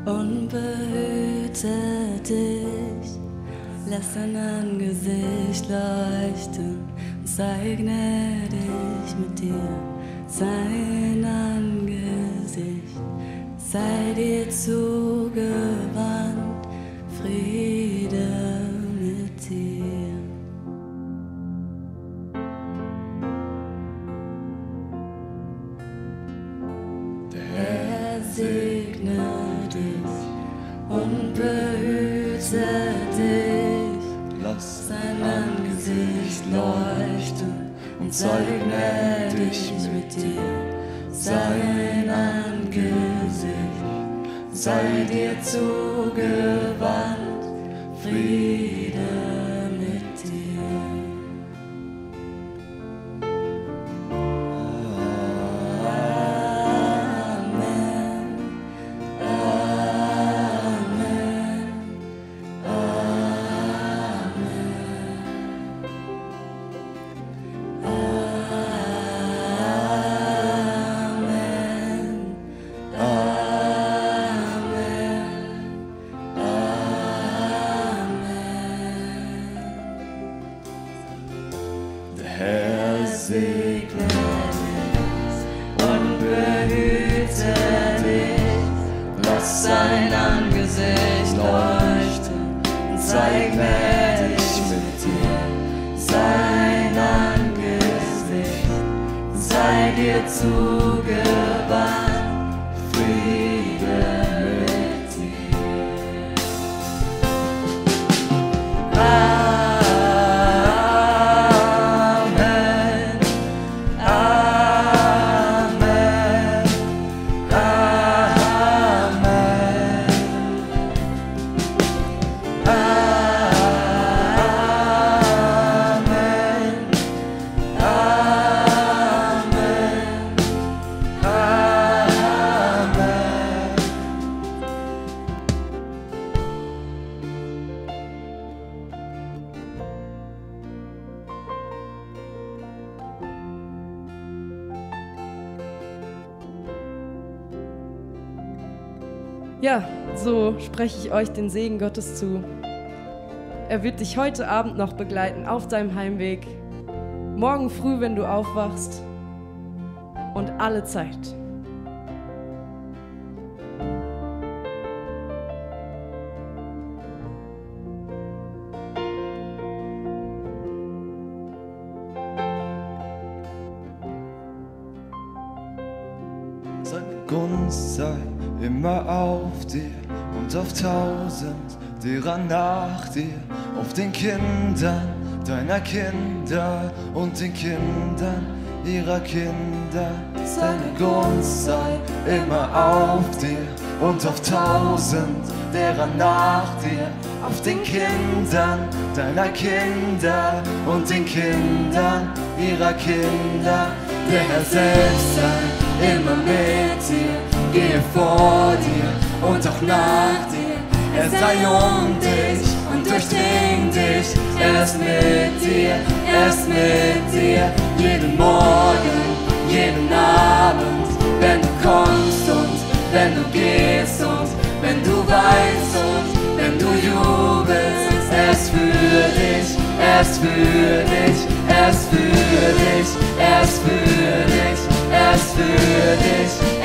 und behüte dich. Lass dein Angesicht leuchten und sei gnädig mit dir. Sein Angesicht sei dir zugewandt, Friede mit dir. Der Herr segne dich und behüte dich. Lass sein Angesicht leuchten und sei gnädig mit dir. Sein Angesicht sei dir zugewandt, Friede mit dir. Amen, Amen, Herr segne dich und behüte dich. Lass sein Angesicht leuchten und sei gnädig mit dir. Sein Angesicht sei dir zugewandt, Friede mit dir. Ja, so spreche ich euch den Segen Gottes zu. Er wird dich heute Abend noch begleiten auf deinem Heimweg, morgen früh, wenn du aufwachst und alle Zeit. Seine Gunst sei immer auf dir und auf 1000 derer nach dir, auf den Kindern deiner Kinder und den Kindern ihrer Kinder. Seine Gunst sei immer auf dir und auf 1000 derer nach dir, auf den Kindern deiner Kinder und den Kindern ihrer Kinder. Der Herr selbst sei immer mit dir, gehe vor dir und auch nach dir. Er sei dich und durchdringt dich. Er ist mit dir, er ist mit dir. Jeden Morgen, jeden Abend, wenn du kommst und wenn du gehst und wenn du weinst und wenn du jubelst. Er ist für dich, er ist für dich, er ist für dich, er ist für dich, er ist für dich.